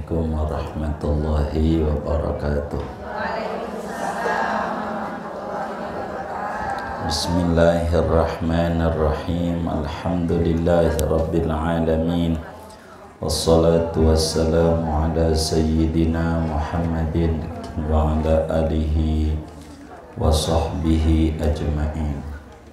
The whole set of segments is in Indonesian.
Assalamualaikum warahmatullahi wabarakatuh. Bismillahirrahmanirrahim. Alhamdulillahirabbil alamin. Wassalatu wassalamu ala sayyidina Muhammadin wa ala alihi wa sahbihi ajma'in.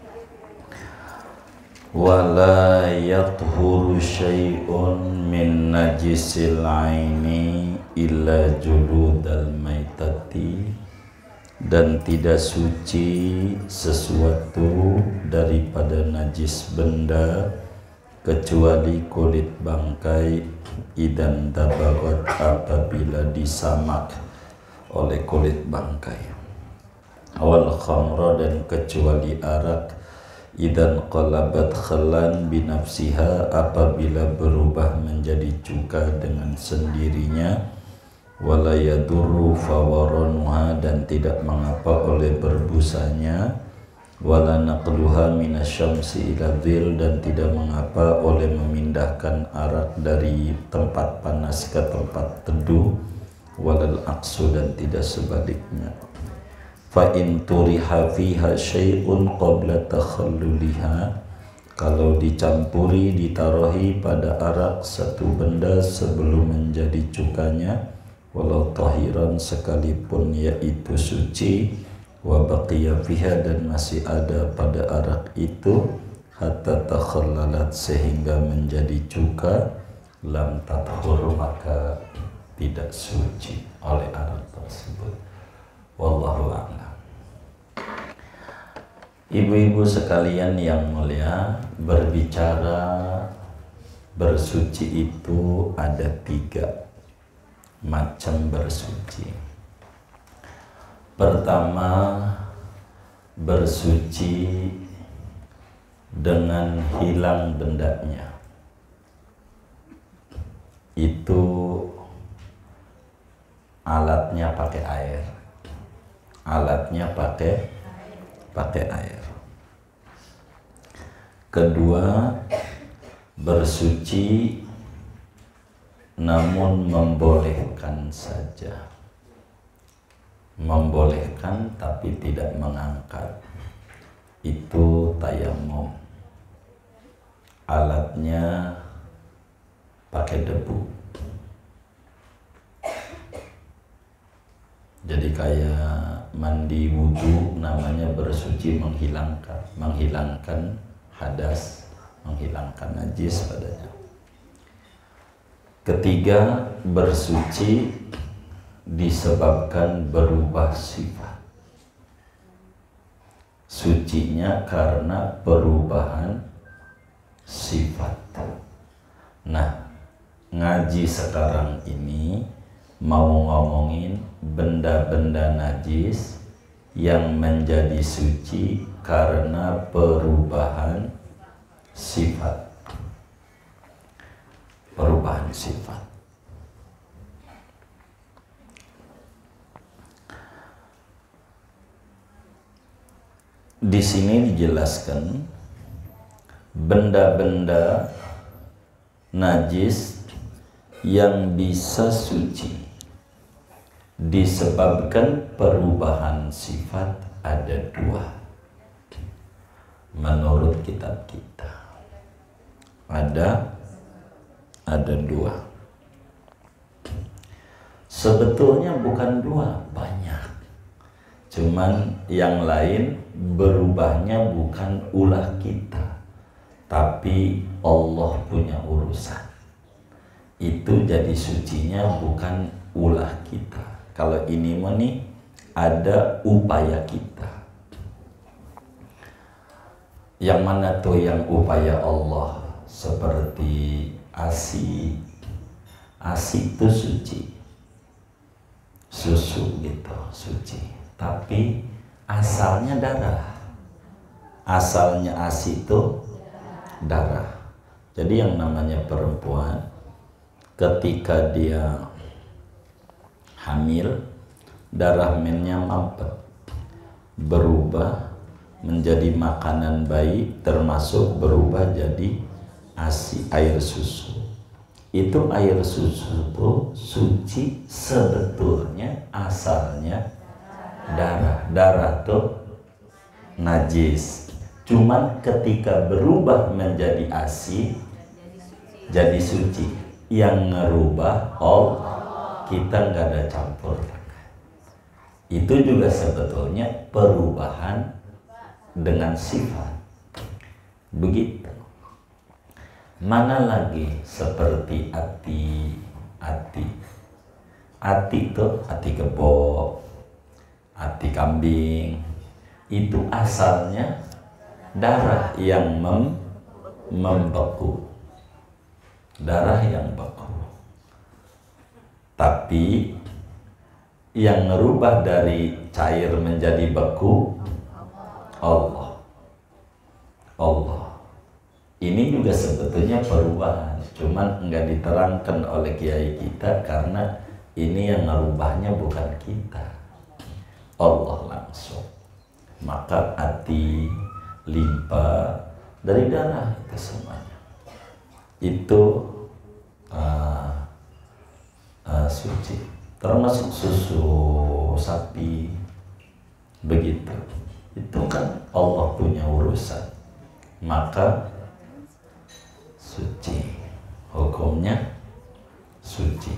Wala yathuru syai'un min najisil aini illa juludal maitati, dan tidak suci sesuatu daripada najis benda kecuali kulit bangkai, idan dabagat apabila disamak oleh kulit bangkai, wal khamra, dan kecuali arak, idan qalabat khalan binafsiha, apabila berubah menjadi cuka dengan sendirinya, wala yadurru fawaranuha, dan tidak mengapa oleh berbusanya, wala naqluha minasyamsi ila dhil, dan tidak mengapa oleh memindahkan arak dari tempat panas ke tempat teduh, walal aqsu, dan tidak sebaliknya. Fa in turiha fiha syai'un qabla takhalluliha, kalau dicampuri, ditaruhi pada arak satu benda sebelum menjadi cukanya, walau tahiran, sekalipun yaitu suci, wa baqiya fiha, dan masih ada pada arak itu, hatta takhallalat, sehingga menjadi cuka, lam tathur, maka tidak suci oleh arak tersebut. Wallahu a'lam. Ibu-ibu sekalian yang mulia, berbicara bersuci itu ada 3 macam bersuci. Pertama, bersuci dengan hilang bendanya. Itu alatnya pakai air. Alatnya pakai air. Kedua, bersuci namun membolehkan saja. Membolehkan tapi tidak mengangkat. Itu tayamum. Alatnya pakai debu. Jadi kayak mandi wudu, namanya bersuci, menghilangkan hadas, menghilangkan najis padanya. Ketiga, bersuci disebabkan berubah sifat. Sucinya karena perubahan sifat. Nah, ngaji sekarang ini mau ngomongin benda-benda najis yang menjadi suci karena perubahan sifat. Perubahan sifat. Di sini dijelaskan benda-benda najis yang bisa suci disebabkan perubahan sifat ada 2 menurut kitab kita. Ada 2. Sebetulnya bukan 2, banyak. Cuman yang lain berubahnya bukan ulah kita, tapi Allah punya urusan. Itu jadi sucinya bukan ulah kita. Kalau ini nih ada upaya kita. Yang mana tuh yang upaya Allah? Seperti ASI. ASI itu suci. Susu gitu, suci. Tapi asalnya darah. Asalnya ASI itu darah. Jadi yang namanya perempuan, ketika dia hamil, darah mennya mampet, berubah menjadi makanan bayi, termasuk berubah jadi ASI, air susu. Itu air susu itu suci sebetulnya asalnya darah. Darah tuh najis. Cuman ketika berubah menjadi ASI jadi suci. Yang ngerubah kita nggak ada campur. Itu juga sebetulnya perubahan dengan sifat. Begitu. Mana lagi seperti ati itu ati kebo, ati kambing, itu asalnya darah yang membeku, darah yang beku. Tapi yang merubah dari cair menjadi beku Allah. Ini juga sebetulnya perubahan, cuman enggak diterangkan oleh kiai kita karena ini yang merubahnya bukan kita, Allah langsung. Maka hati, limpa dari darah itu semuanya itu suci, termasuk susu sapi begitu. Itu kan Allah punya urusan, maka suci, hukumnya suci.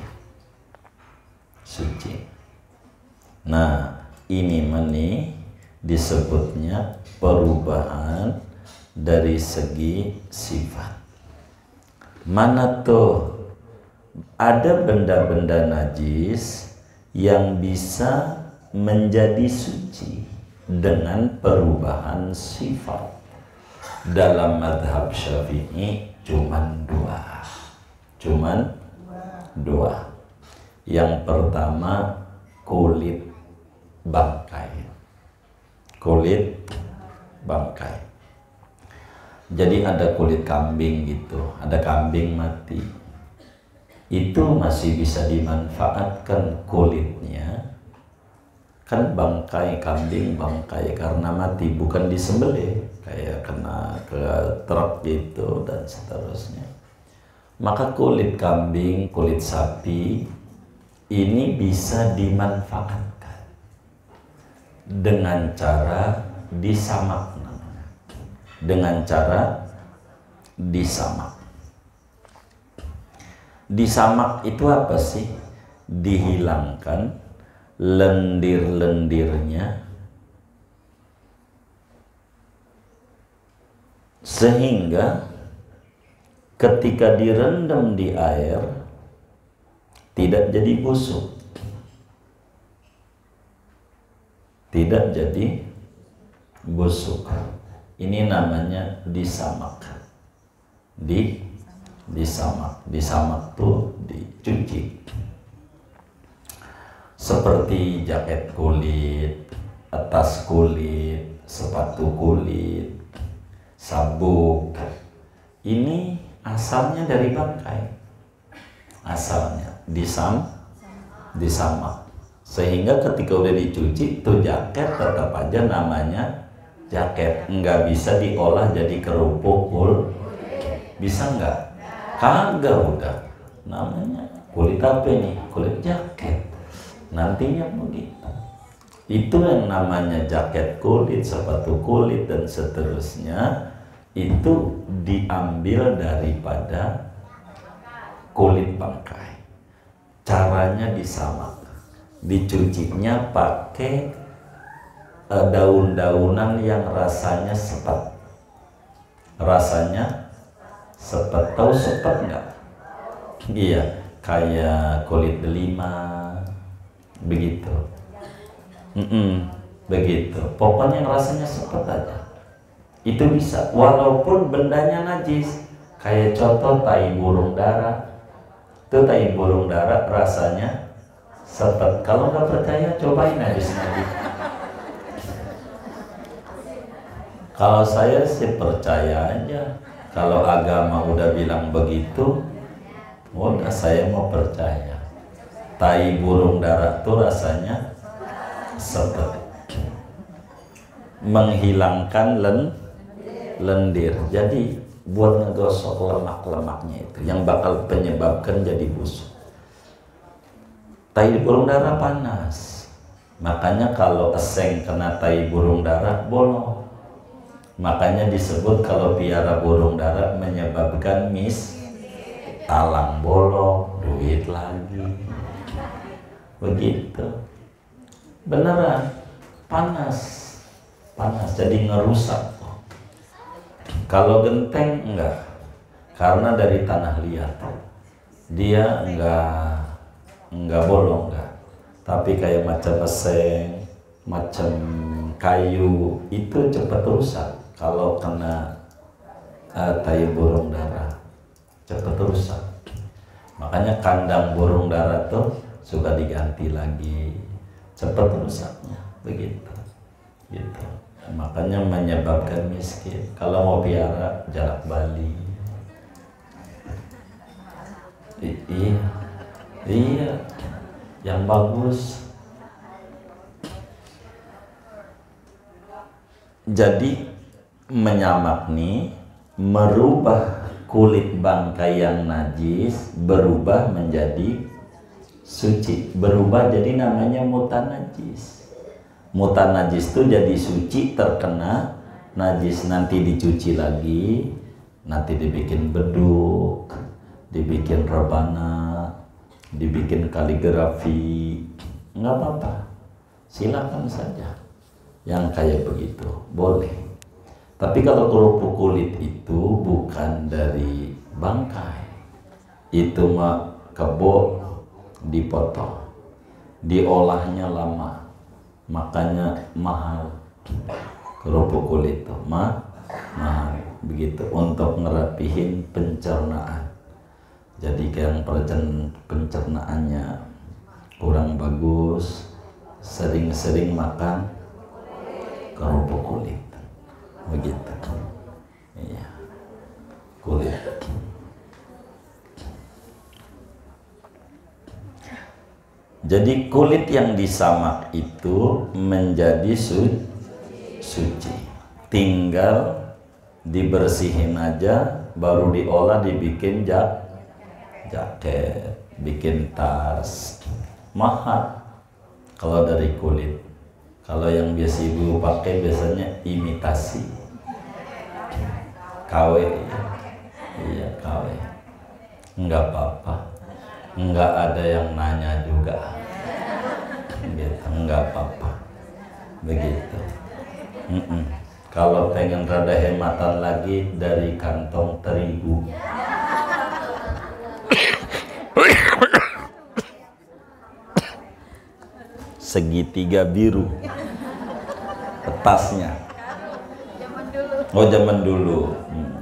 Nah, ini disebutnya perubahan dari segi sifat. Mana tuh ada benda-benda najis yang bisa menjadi suci dengan perubahan sifat. Dalam mazhab Syafi'i cuman dua. Yang pertama kulit bangkai. Jadi ada kulit kambing gitu, ada kambing mati, itu masih bisa dimanfaatkan kulitnya. Kan bangkai kambing bangkai karena mati, bukan disembelih kayak kena ke truk gitu dan seterusnya. Maka kulit kambing, kulit sapi ini bisa dimanfaatkan dengan cara disamak. Dengan cara disamak. Disamak itu apa sih? Dihilangkan lendir-lendirnya sehingga ketika direndam di air tidak jadi busuk, tidak jadi busuk. Ini namanya disamak. Disamak tuh dicuci. Seperti jaket kulit, tas kulit, sepatu kulit, sabuk. Ini asalnya dari bangkai. Asalnya disamak. Sehingga ketika udah dicuci tuh jaket tetap aja namanya jaket, nggak bisa diolah jadi kerupuk bisa nggak? Kagak, udah namanya kulit apa nih? Kulit jaket. Nantinya begitu. Itu yang namanya jaket kulit, sepatu kulit dan seterusnya, itu diambil daripada kulit bangkai. Caranya disamak, dicucinya pakai daun-daunan yang rasanya sepet. Tahu sepet nggak? Iya, kayak kulit delima begitu. Begitu. Pokoknya yang rasanya sepet aja. Itu bisa, walaupun bendanya najis. Kayak contoh tai burung dara. Itu tai burung dara rasanya sepet. Kalau nggak percaya, cobain aja sendiri. Kalau saya sih percaya aja. Kalau agama udah bilang begitu, udah saya mau percaya. Tai burung dara itu rasanya sepet. Menghilangkan lendir. Jadi buat ngegosok lemak-lemaknya itu yang bakal menyebabkan jadi busuk. tai burung dara panas. Makanya kalau eseng kena tai burung dara bolong. Makanya disebut kalau piara burung dara menyebabkan talang bolong, duit lagi. Begitu. Beneran panas. Panas jadi ngerusak. Kalau genteng enggak. Karena dari tanah liat. Dia enggak bolong enggak. Tapi kayak macam eseng, macam kayu itu cepat rusak kalau kena tai burung dara, cepat rusak. Makanya kandang burung dara tuh suka diganti lagi, cepat rusaknya, begitu. Gitu. Makanya menyebabkan miskin. Kalau mau piara jalak bali. Iya, yang bagus. Jadi menyamak nih merubah kulit bangkai yang najis berubah menjadi suci, berubah jadi namanya mutanajis. Mutanajis itu jadi suci terkena najis, nanti dicuci lagi, nanti dibikin beduk, dibikin rebana, dibikin kaligrafi, nggak apa-apa, silakan saja. Yang kayak begitu boleh. Tapi kalau kerupuk kulit itu bukan dari bangkai, itu mah kebo dipotong, diolahnya lama, makanya mahal. Kerupuk kulit itu mahal begitu untuk ngerapihin pencernaan. Jadi yang pencernaannya kurang bagus, sering-sering makan kerupuk kulit, begitu. Iya, kulit. Jadi kulit yang disamak itu menjadi suci, tinggal dibersihin aja, baru diolah dibikin jaket, bikin tas. Mahal kalau dari kulit. Kalau yang biasa ibu pakai biasanya imitasi KW. Iya, KW. Enggak apa-apa, enggak ada yang nanya juga gitu, enggak apa-apa begitu. Kalau pengen rada hematan lagi dari kantong terigu. Segitiga biru tasnya. Oh, zaman dulu.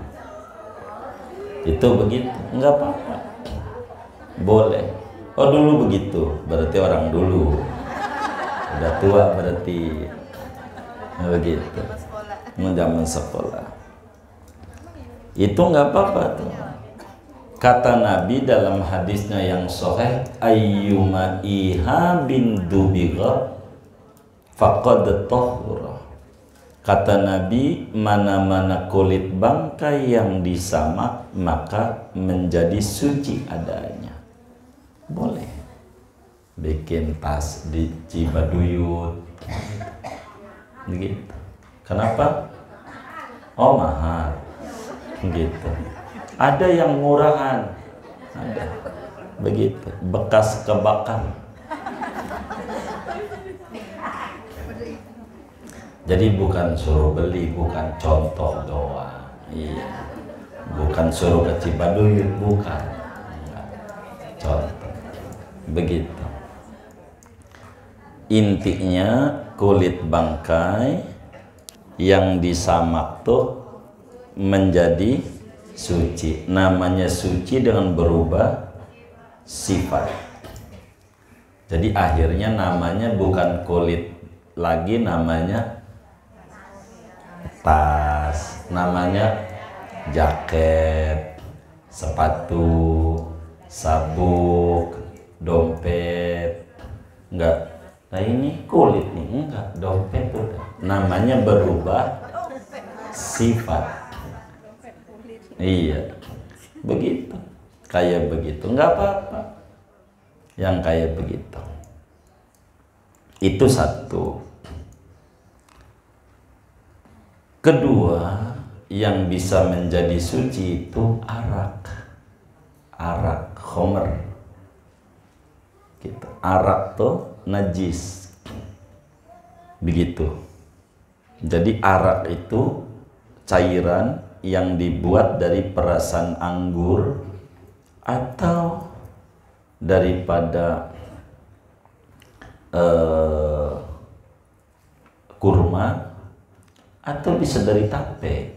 Itu begitu, enggak apa-apa, boleh. Oh, dulu begitu, berarti orang dulu. Udah tua berarti. Begitu. Zaman sekolah. Itu enggak apa-apa tuh. Kata Nabi dalam hadisnya yang sahih, ayyuma ihabin dubigha faqad tahura. Kata Nabi, mana-mana kulit bangkai yang disamak maka menjadi suci adanya. Boleh bikin tas di Cibaduyut gitu. Kenapa? Oh, mahal gitu. Ada yang murahan, ada begitu, bekas kebakar. Jadi bukan suruh beli, bukan contoh doang. Iya, bukan suruh ke Cibaduyut, bukan. Enggak. Contoh, begitu. Intinya kulit bangkai yang disamak tuh menjadi suci. Namanya suci dengan berubah sifat. Jadi akhirnya namanya bukan kulit lagi, namanya tas, namanya jaket, sepatu, sabuk, dompet. Enggak, nah ini kulit nih, enggak, dompet udah. Namanya berubah sifat. Iya, begitu, kayak begitu, nggak apa-apa, yang kayak begitu. Itu satu. Kedua, yang bisa menjadi suci itu arak, khomer gitu. Arak tuh najis begitu. Jadi arak itu cairan yang dibuat dari perasan anggur atau daripada kurma, atau bisa dari tape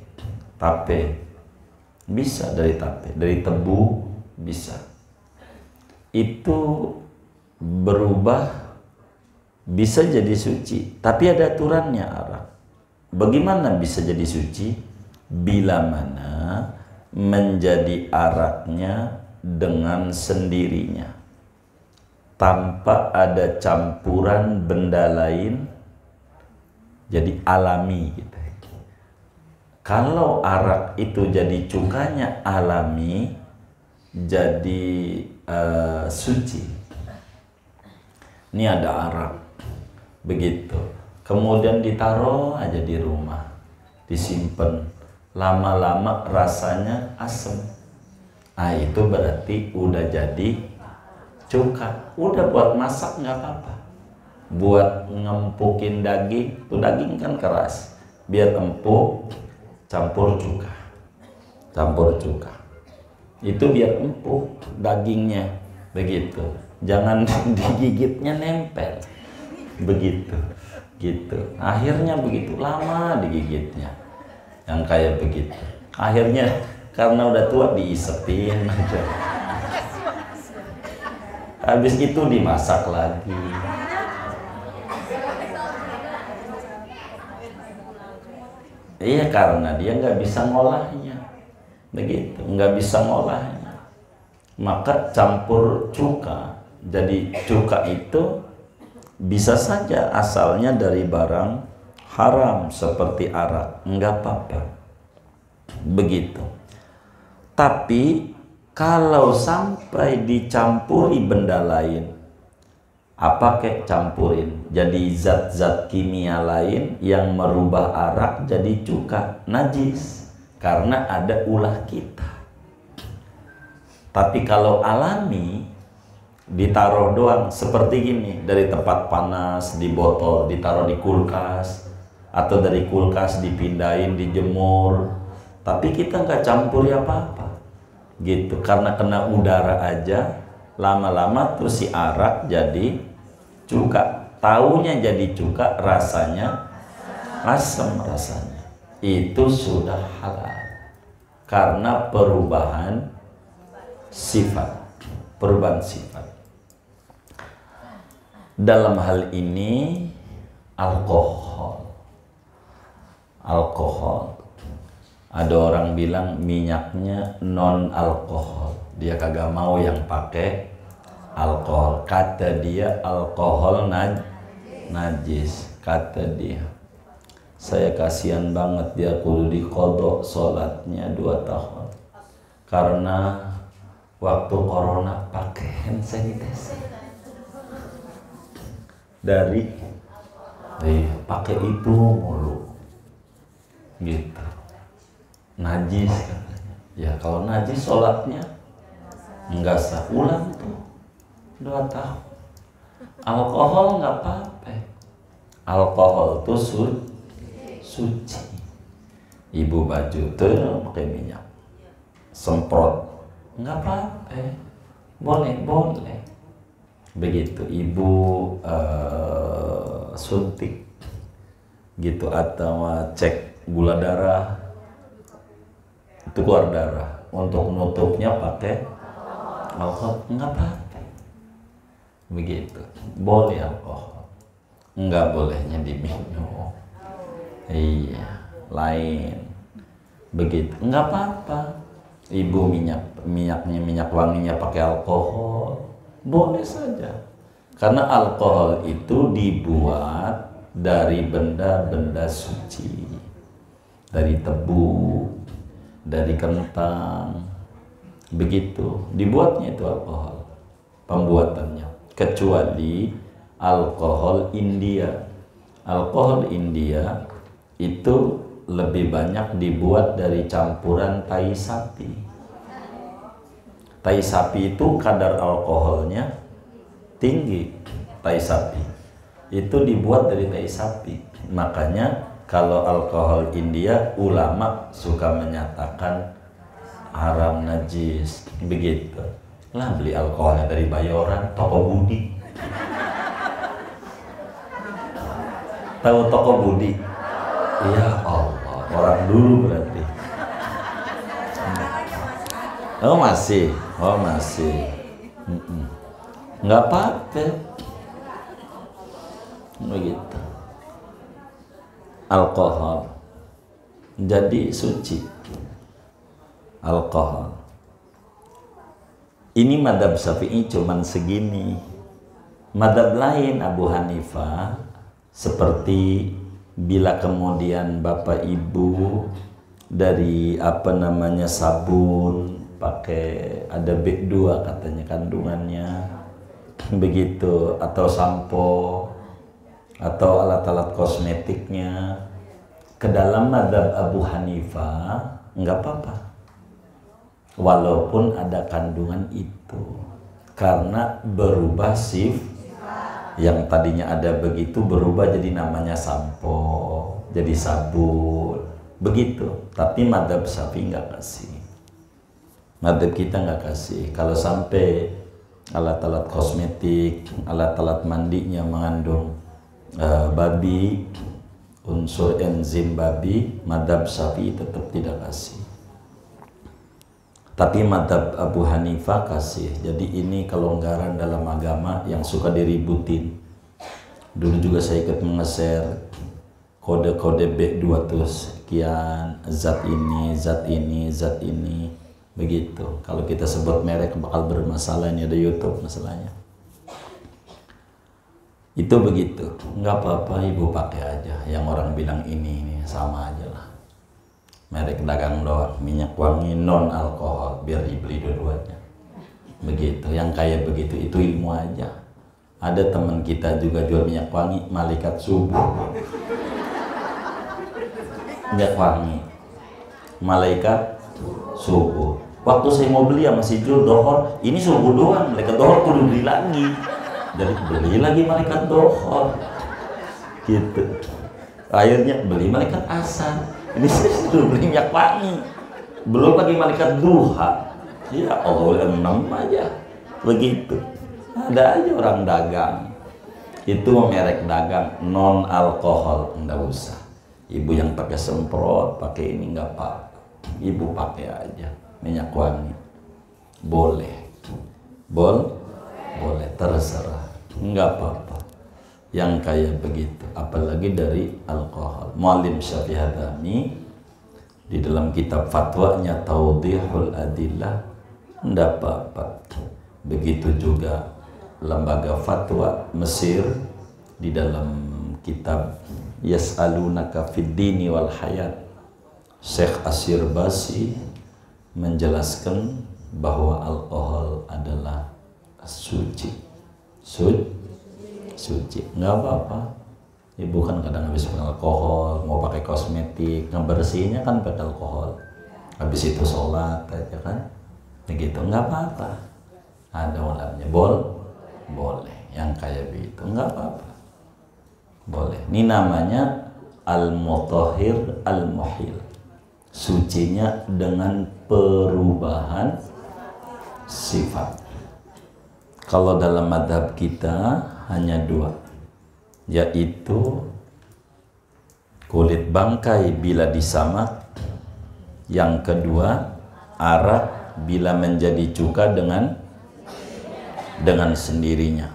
bisa dari tape, dari tebu bisa. Itu berubah, bisa jadi suci, tapi ada aturannya arak. Bagaimana bisa jadi suci? Bila mana menjadi araknya dengan sendirinya, tanpa ada campuran benda lain, jadi alami gitu. Kalau arak itu jadi cukanya alami, jadi suci. Ini ada arak begitu, kemudian ditaruh aja di rumah, disimpan, lama-lama rasanya asam. Nah itu berarti udah jadi cuka. Udah buat masak nggak apa-apa, buat ngempukin daging, tuh daging kan keras, biar empuk, campur cuka, itu biar empuk dagingnya begitu. Jangan digigitnya nempel begitu gitu. Akhirnya begitu lama digigitnya yang kayak begitu. Akhirnya karena udah tua diisepin aja. Habis itu dimasak lagi. Iya, karena dia nggak bisa ngolahnya begitu, nggak bisa ngolahnya. Maka campur cuka. Jadi cuka itu bisa saja asalnya dari barang haram seperti arak, nggak apa-apa begitu. Tapi kalau sampai dicampuri benda lain, apa kek campurin, jadi zat-zat kimia lain yang merubah arak jadi cuka, najis, karena ada ulah kita. Tapi kalau alami, ditaruh doang seperti gini, dari tempat panas di botol, ditaruh di kulkas, atau dari kulkas dipindahin, dijemur, tapi kita nggak campuri apa-apa gitu, karena kena udara aja, lama-lama terus si arak jadi cuka. Taunya jadi cuka, rasanya asam, rasanya itu sudah halal karena perubahan sifat. Dalam hal ini alkohol, ada orang bilang minyaknya non alkohol, dia kagak mau yang pakai alkohol. Kata dia alkohol najis, kata dia. Saya kasihan banget, dia kudu diqodho sholatnya 2 tahun karena waktu corona pakai hand sanitizer, dari pakai itu mulu gitu, najis katanya. Ya kalau najis sholatnya enggak sah, ulang tuh 2 tahun. Alkohol nggak apa-apa, alkohol tuh suci. Ibu baju tuh pakai minyak, semprot, nggak apa-apa, boleh begitu. Ibu suntik gitu, atau cek gula darah, itu keluar darah, untuk nutupnya pakai alkohol, nggak apa-apa begitu, boleh alkohol, nggak bolehnya diminum. Iya, lain begitu, nggak apa-apa. Ibu minyak wanginya pakai alkohol, boleh saja, karena alkohol itu dibuat dari benda-benda suci, dari tebu, dari kentang, begitu dibuatnya itu alkohol pembuatannya. Kecuali alkohol India. Alkohol India itu lebih banyak dibuat dari campuran tai sapi. Tai sapi itu kadar alkoholnya tinggi. Tai sapi itu dibuat dari tai sapi. Makanya kalau alkohol India, ulama suka menyatakan haram, najis, begitu. Lah beli alkoholnya dari Bayoran, Toko Budi. Tahu Toko Budi? Ya Allah, orang dulu berarti. Oh masih, oh masih. Nggak apa-apa. Begitu. Alkohol jadi suci. Alkohol. Ini madhab Syafi'i cuman segini. Madhab lain Abu Hanifah seperti bila kemudian bapak ibu dari sabun pakai ada B2 katanya kandungannya begitu, atau sampo atau alat-alat kosmetiknya, ke dalam madhab Abu Hanifah nggak apa-apa walaupun ada kandungan itu, karena berubah yang tadinya ada begitu berubah jadi namanya sampo, jadi sabun begitu. Tapi madhab Syafi'i nggak kasih, madhab kita nggak kasih. Kalau sampai alat-alat kosmetik, alat-alat mandinya mengandung babi, unsur enzim babi, madhab Syafi'i tetap tidak kasih. Tapi madhab Abu Hanifah kasih. Jadi ini kelonggaran dalam agama yang suka diributin. Dulu juga saya ikut mengeser kode-kode B2 tuh sekian, zat ini, zat ini, zat ini, begitu. Kalau kita sebut merek bakal bermasalah, ini ada YouTube masalahnya. Itu begitu, nggak apa-apa ibu pakai aja. Yang orang bilang ini sama aja lah. Merek dagang doang, minyak wangi non alkohol, biar dibeli dua-duanya. Begitu, yang kayak begitu itu ilmu aja. Ada teman kita juga jual minyak wangi, malaikat subuh. Minyak wangi, malaikat subuh. Waktu saya mau beli sama si Jul dohor, ini subuh doang, malaikat dohor kudu beli lagi. Jadi beli lagi malaikat dohor, gitu. Akhirnya beli malaikat asan. Ini saya sudah beli minyak wangi, belum lagi malaikat duha. Ya Allah, 6 aja, begitu. Ada aja orang dagang, itu merek dagang non alkohol, nggak usah. Ibu yang pakai semprot, pakai ini nggak apa-apa. Ibu pakai aja minyak wangi, boleh, boleh, terserah, nggak apa-apa. Yang kayak begitu, apalagi dari alkohol. Muallim Syafi'i Hadami di dalam kitab fatwanya Tawdihul Adillah, nggak apa-apa. Begitu juga lembaga fatwa Mesir di dalam kitab Yas'alunaka fid dini wal hayat, Syekh Asyir Basi menjelaskan bahwa alkohol adalah suci, nggak apa-apa. Ibu kan kadang habis pakai alkohol, mau pakai kosmetik, ngebersihinnya kan pakai alkohol. Habis itu sholat aja kan, begitu, nggak apa-apa. Ada ulamanya, boleh. Yang kayak begitu nggak apa-apa, boleh. Ini namanya al-mutahhir al-muhil, sucinya dengan perubahan sifat. Kalau dalam madhab kita hanya 2, yaitu kulit bangkai bila disamak, yang kedua arak bila menjadi cuka dengan sendirinya.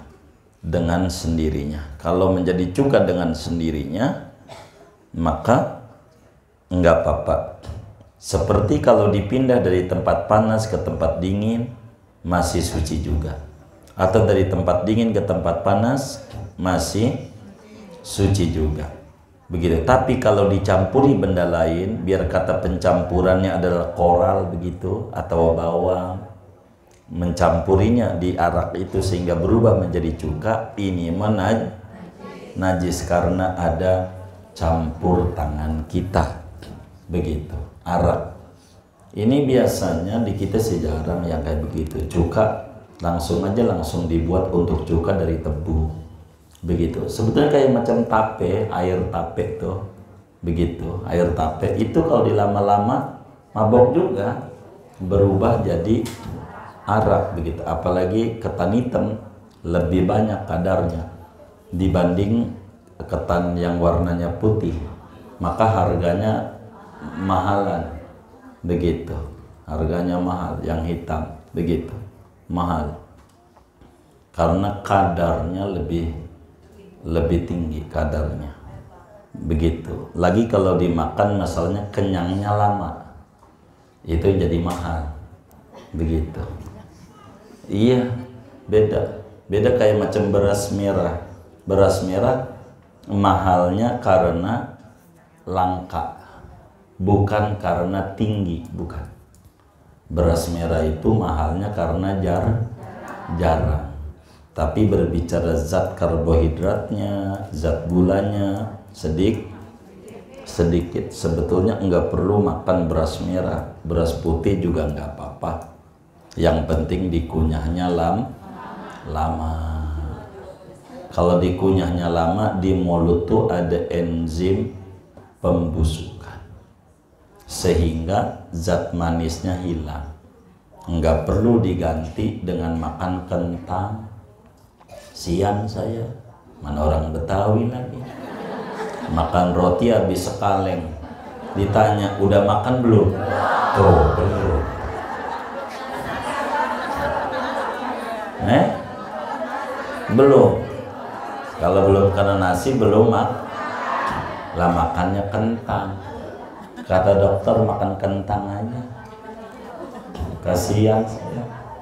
Kalau menjadi cuka dengan sendirinya, maka enggak apa-apa. Seperti kalau dipindah dari tempat panas ke tempat dingin, masih suci juga. Atau dari tempat dingin ke tempat panas, masih suci juga. Begitu. Tapi kalau dicampuri benda lain, biar kata pencampurannya adalah koral begitu, atau bawang, mencampurinya di arak itu sehingga berubah menjadi cuka, ini najis karena ada campur tangan kita. Begitu. Arak ini biasanya di kita sih jarang yang kayak begitu. Cuka langsung dibuat untuk cuka dari tebu. Begitu. Sebetulnya kayak macam tape, air tape tuh. Begitu. Air tape itu kalau dilama-lama mabok juga, berubah jadi arak begitu. Apalagi ketan hitam lebih banyak kadarnya dibanding ketan yang warnanya putih, maka harganya mahalan. Begitu, harganya mahal. Yang hitam begitu mahal karena kadarnya lebih tinggi kadarnya. Begitu. Lagi kalau dimakan masalahnya kenyangnya lama, itu jadi mahal. Begitu. Iya, beda kayak macam beras merah. Beras merah mahalnya karena langka, bukan karena tinggi, bukan. Beras merah itu mahalnya karena jarang. Tapi berbicara zat karbohidratnya, zat gulanya sedikit. Sebetulnya enggak perlu makan beras merah, beras putih juga enggak apa-apa. Yang penting dikunyahnya lama. Kalau dikunyahnya lama, di mulut tuh ada enzim pembusukan, sehingga zat manisnya hilang. Enggak perlu diganti dengan makan kentang. Siang saya, mana orang Betawi lagi, makan roti habis sekaleng. Ditanya, udah makan belum? Tuh, belum. Belum. Kalau belum kena nasi belum lah, makannya kentang. Kata dokter makan kentang aja. Kasihan saya,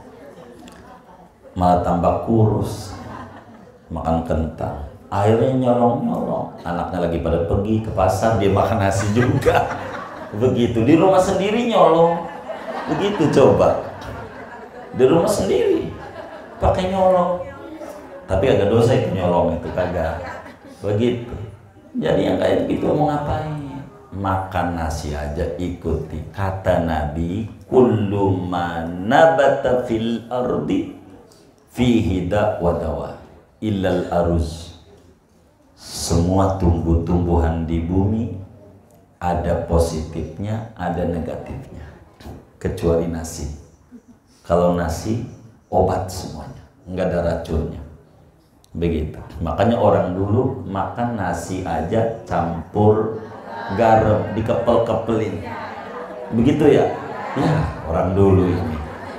malah tambah kurus makan kentang. Akhirnya nyolong. Anaknya lagi pada pergi ke pasar, dia makan nasi juga. Begitu. Di rumah sendiri nyolong. Begitu coba. Di rumah sendiri pakai nyolong. Tapi agak dosa itu nyolong itu, kagak. Begitu. Jadi yang kayak gitu mau ngapain? Makan nasi aja ikuti. Kata Nabi, kullu ma nabata fil ardi fihi da wa dawa illal aruz. Semua tumbuh-tumbuhan di bumi ada positifnya, ada negatifnya, kecuali nasi. Kalau nasi obat semuanya, nggak ada racunnya. Begitu. Makanya orang dulu makan nasi aja campur garam, dikepel-kepelin. Begitu ya? Ya, orang dulu ini.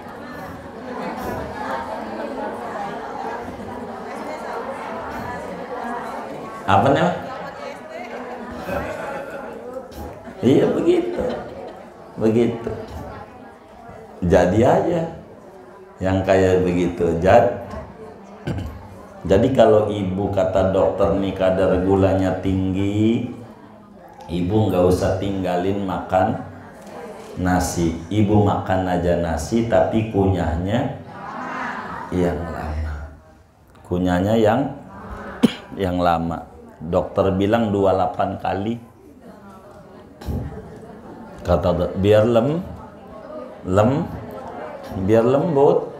Apa namanya? Iya begitu. Begitu. Jadi aja yang kayak begitu. Jadi kalau ibu kata dokter nih kadar gulanya tinggi, ibu nggak usah tinggalin makan nasi. Ibu makan aja nasi tapi kunyahnya yang lama. Kunyahnya yang lama. Dokter bilang 28 kali. Kata dokter, biar biar lembut.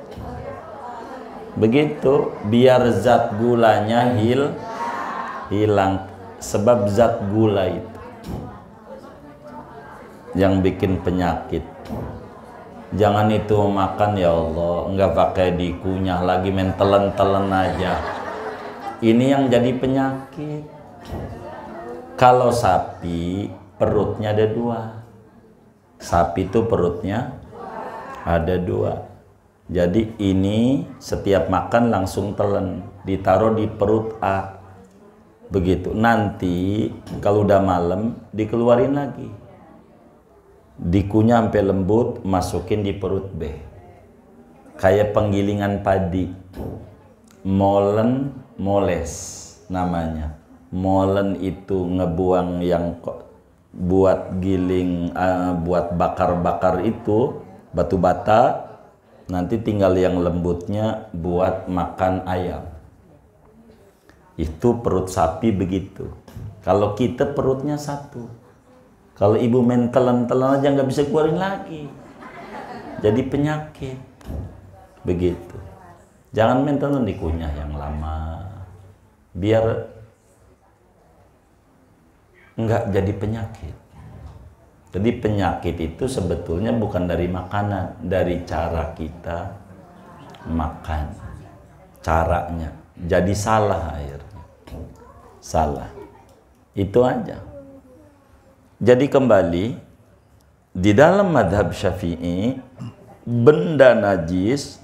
Begitu, biar zat gulanya hilang. Sebab zat gula itu yang bikin penyakit. Jangan itu makan ya Allah, nggak pakai dikunyah lagi, main telan-telan aja. Ini yang jadi penyakit. Kalau sapi perutnya ada 2. Sapi itu perutnya ada 2. Jadi ini setiap makan langsung telan, ditaruh di perut A. Begitu. Nanti kalau udah malam dikeluarin lagi. Dikunyah sampai lembut, masukin di perut B. Kayak penggilingan padi. Molen, moles namanya. Molen itu ngebuang yang buat giling, buat bakar-bakar itu batu bata. nanti tinggal yang lembutnya buat makan ayam. Itu perut sapi begitu. Kalau kita perutnya satu. Kalau ibu main telan-telan aja nggak bisa keluarin lagi. Jadi penyakit. Begitu. Jangan main telan dikunyah yang lama. Biar nggak jadi penyakit. Jadi penyakit itu sebetulnya bukan dari makanan, dari cara kita makan. Caranya. Jadi salah akhirnya. Salah. Itu aja. Jadi kembali, di dalam madhab Syafi'i, benda najis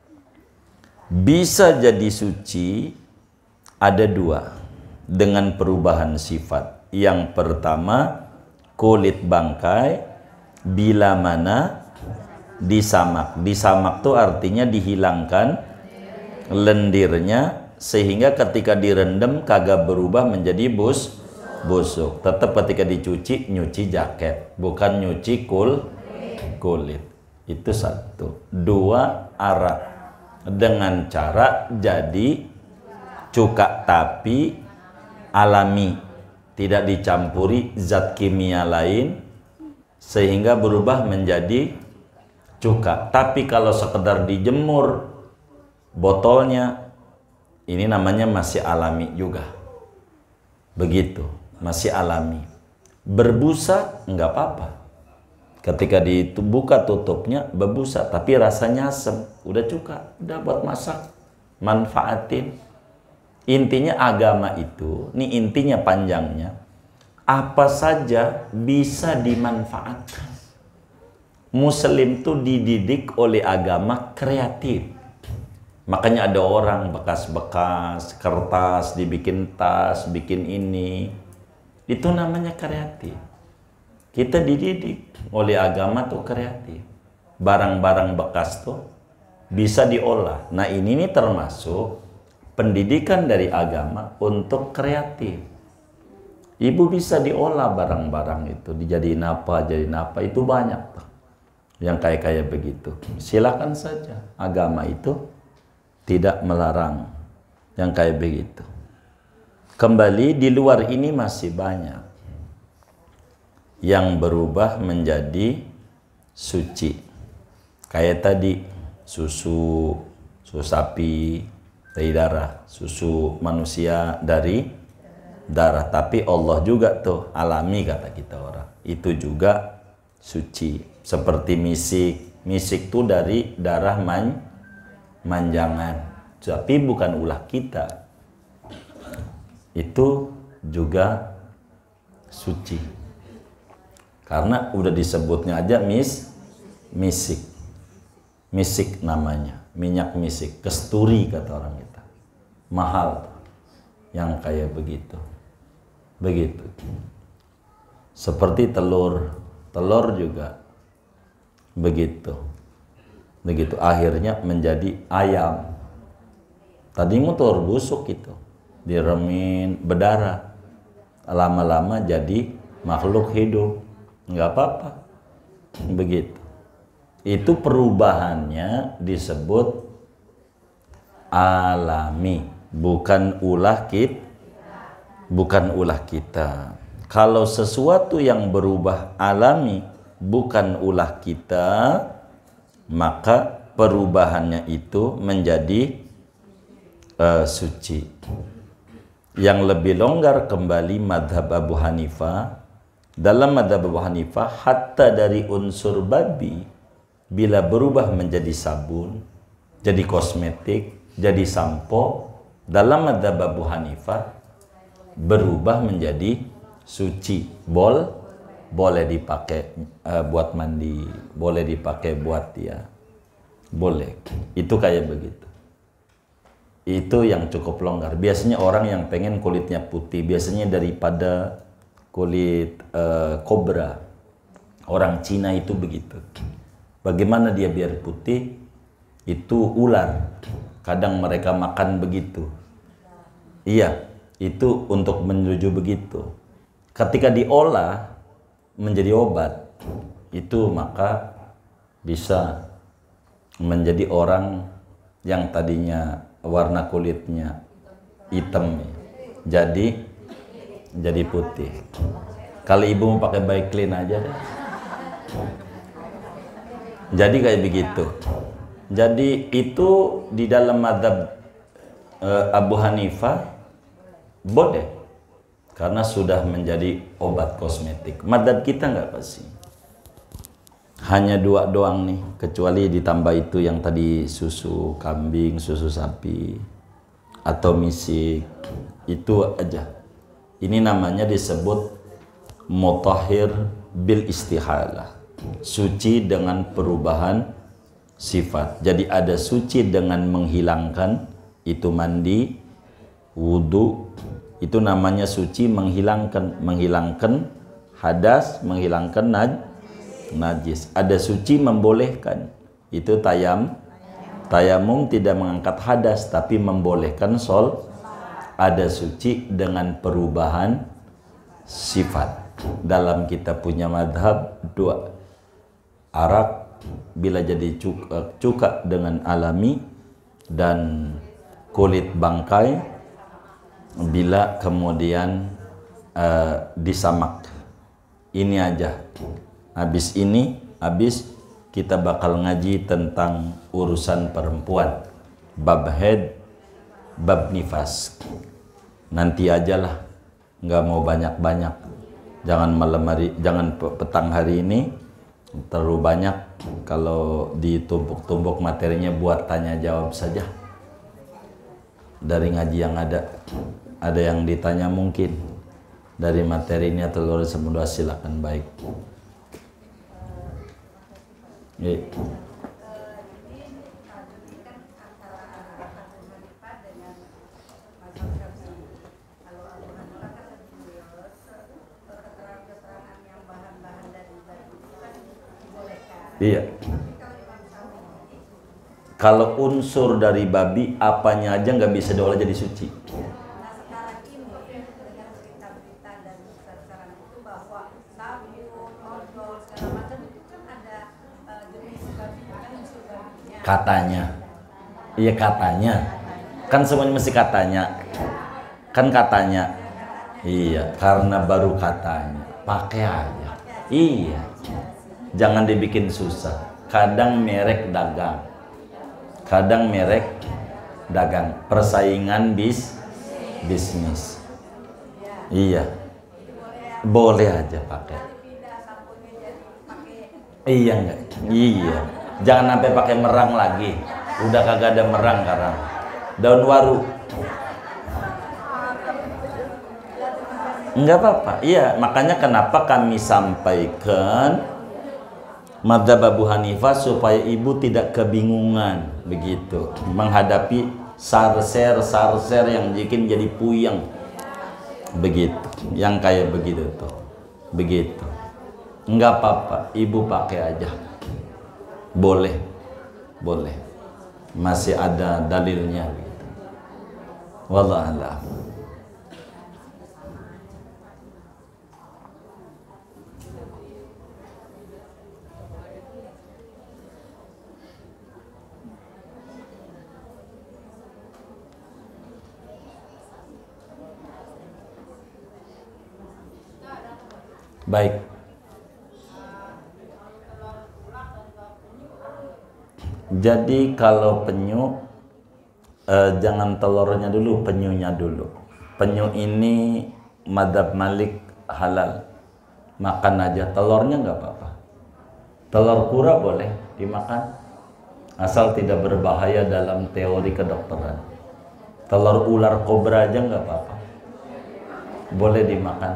bisa jadi suci ada dua dengan perubahan sifat. Yang pertama, kulit bangkai bila mana disamak. Disamak itu artinya dihilangkan lendirnya sehingga ketika direndam kagak berubah menjadi busuk. Tetap ketika dicuci nyuci jaket, bukan nyuci kulit. Itu satu. Dua, arak dengan cara jadi cuka tapi alami, tidak dicampuri zat kimia lain sehingga berubah menjadi cuka. Tapi kalau sekedar dijemur botolnya, ini namanya masih alami juga. Begitu, masih alami. Berbusa enggak apa-apa. Ketika dibuka tutupnya berbusa, tapi rasanya asam, udah cuka, udah buat masak, manfaatin. Intinya agama itu, ini intinya panjangnya, apa saja bisa dimanfaatkan. Muslim tuh dididik oleh agama kreatif. Makanya ada orang bekas-bekas kertas dibikin tas, bikin ini. Itu namanya kreatif. Kita dididik oleh agama tuh kreatif. Barang-barang bekas tuh bisa diolah. Nah ini nih termasuk pendidikan dari agama untuk kreatif. Ibu bisa diolah barang-barang itu, dijadiin apa, itu banyak tuh. Yang kayak begitu. Silakan saja. Agama itu tidak melarang yang kayak begitu. Kembali di luar ini masih banyak yang berubah menjadi suci. Kayak tadi susu sapi dari darah, susu manusia dari darah. Tapi Allah juga tuh alami kata kita orang. Itu juga suci. Seperti misik. Misik tuh dari darah manjangan. Tapi bukan ulah kita. Itu juga suci. Karena udah disebutnya aja misik. Misik namanya. Minyak misik. Kesturi kata orang kita. Mahal. Yang kayak begitu. Begitu. Seperti telur. Telur juga begitu. Begitu akhirnya menjadi ayam. Tadinya telur busuk itu. Diremin berdarah. Lama-lama jadi makhluk hidup. Nggak apa-apa. Begitu. Itu perubahannya disebut alami, bukan ulah kita. Kalau sesuatu yang berubah alami bukan ulah kita, maka perubahannya itu menjadi suci. Yang lebih longgar kembali madhab Abu Hanifah. Dalam madhab Abu Hanifah, hatta dari unsur babi, bila berubah menjadi sabun, jadi kosmetik, jadi sampo, dalam madhab Abu Hanifah berubah menjadi suci. Boleh dipakai buat mandi, boleh dipakai buat boleh. Itu kayak begitu. Itu yang cukup longgar. Biasanya orang yang pengen kulitnya putih, biasanya daripada kulit kobra. Orang Cina itu begitu. Bagaimana dia biar putih? Itu ular. Kadang mereka makan begitu. Iya, itu untuk menuju begitu. Ketika diolah menjadi obat, itu maka bisa menjadi orang yang tadinya warna kulitnya hitam jadi putih. Kalau ibu mau pakai baik clean aja deh. Jadi kayak begitu. Jadi itu di dalam mazhab Abu Hanifah boleh karena sudah menjadi obat kosmetik. Mazhab kita nggak pasti. Hanya 2 doang nih, kecuali ditambah itu yang tadi susu kambing, susu sapi, atau misik, itu aja. Ini namanya disebut mutahhir bil istihalah, suci dengan perubahan sifat. Jadi ada suci dengan menghilangkan, itu mandi, wudu, itu namanya suci menghilangkan hadas, menghilangkan najis. Ada suci membolehkan, itu tayamum tidak mengangkat hadas tapi membolehkan ada suci dengan perubahan sifat. Dalam kita punya madhab 2, arak bila jadi cuka dengan alami, dan kulit bangkai bila kemudian disamak. Ini aja. Habis kita bakal ngaji tentang urusan perempuan, bab haid, bab nifas. Nanti ajalah, nggak mau banyak-banyak. Jangan petang hari ini terlalu banyak. Kalau ditumpuk-tumpuk materinya, buat tanya jawab saja. Dari ngaji yang ada yang ditanya mungkin dari materi ini atau luar semua, silakan. Baik. Iya. Kalau unsur dari babi apanya aja nggak bisa diolah jadi suci. Katanya, iya katanya, kan semuanya mesti katanya, kan katanya, iya karena baru katanya, pakai aja, iya, jangan dibikin susah. Kadang merek dagang, persaingan bisnis, iya, boleh aja pakai, iya enggak, iya. Jangan sampai pakai merang lagi. Udah kagak ada merang sekarang. Daun waru. Enggak apa-apa. Iya, makanya kenapa kami sampaikan mazhab Abu Hanifah supaya ibu tidak kebingungan begitu menghadapi sarser yang bikin jadi puyeng. Begitu. Yang kayak begitu tuh. Begitu. Enggak apa-apa, ibu pakai aja. Boleh, masih ada dalilnya gitu. Wallahu a'lam. Baik. Jadi kalau penyu jangan telurnya dulu, penyunya dulu. Penyu ini madhab Malik halal, makan aja. Telurnya nggak apa-apa. Telur kura boleh dimakan, asal tidak berbahaya dalam teori kedokteran. Telur ular kobra aja nggak apa-apa, boleh dimakan.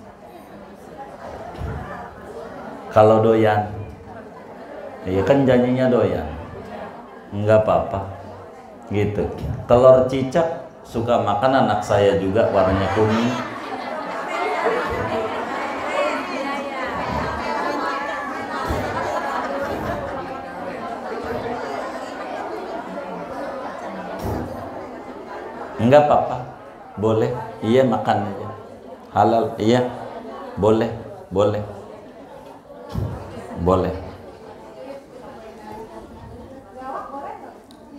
Kalau doyan, ya kan janjinya doyan, nggak apa-apa gitu. Telur cicak suka makan anak saya juga, warnanya kuning. Nggak apa-apa, boleh. Iya, makan aja, halal. Iya, boleh.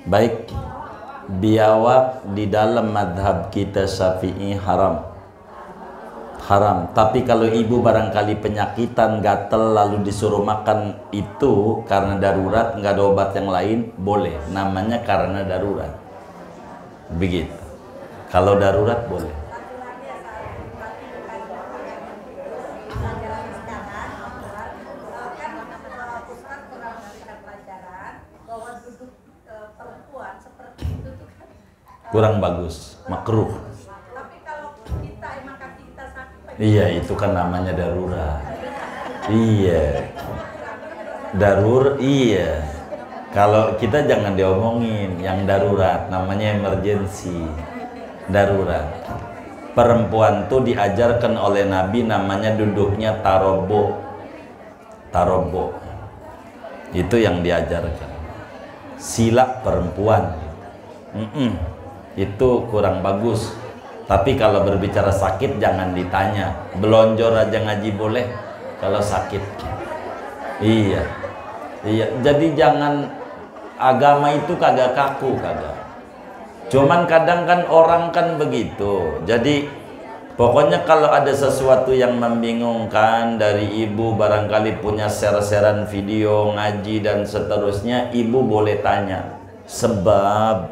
Baik, biawak di dalam madhab kita Syafi'i haram. Haram. Tapi kalau ibu barangkali penyakitan, gatel, lalu disuruh makan itu karena darurat, nggak ada obat yang lain, boleh. Namanya karena darurat. Begitu. Kalau darurat boleh. Kurang bagus, makruh. Tapi kalau kita emang kaki kita sakit, iya itu kan namanya darurat. Iya, iya. Kalau kita jangan diomongin yang darurat, namanya emergency, darurat. Perempuan tuh diajarkan oleh Nabi namanya duduknya tarobo, tarobo. Itu yang diajarkan. Sila perempuan. Itu kurang bagus. Tapi kalau berbicara sakit jangan ditanya. Belonjor aja ngaji boleh kalau sakit. Iya. Jadi jangan, agama itu kagak kaku, kagak. Cuman kadang kan orang kan begitu. Jadi pokoknya kalau ada sesuatu yang membingungkan dari ibu, barangkali punya share-sharean video ngaji dan seterusnya, ibu boleh tanya. Sebab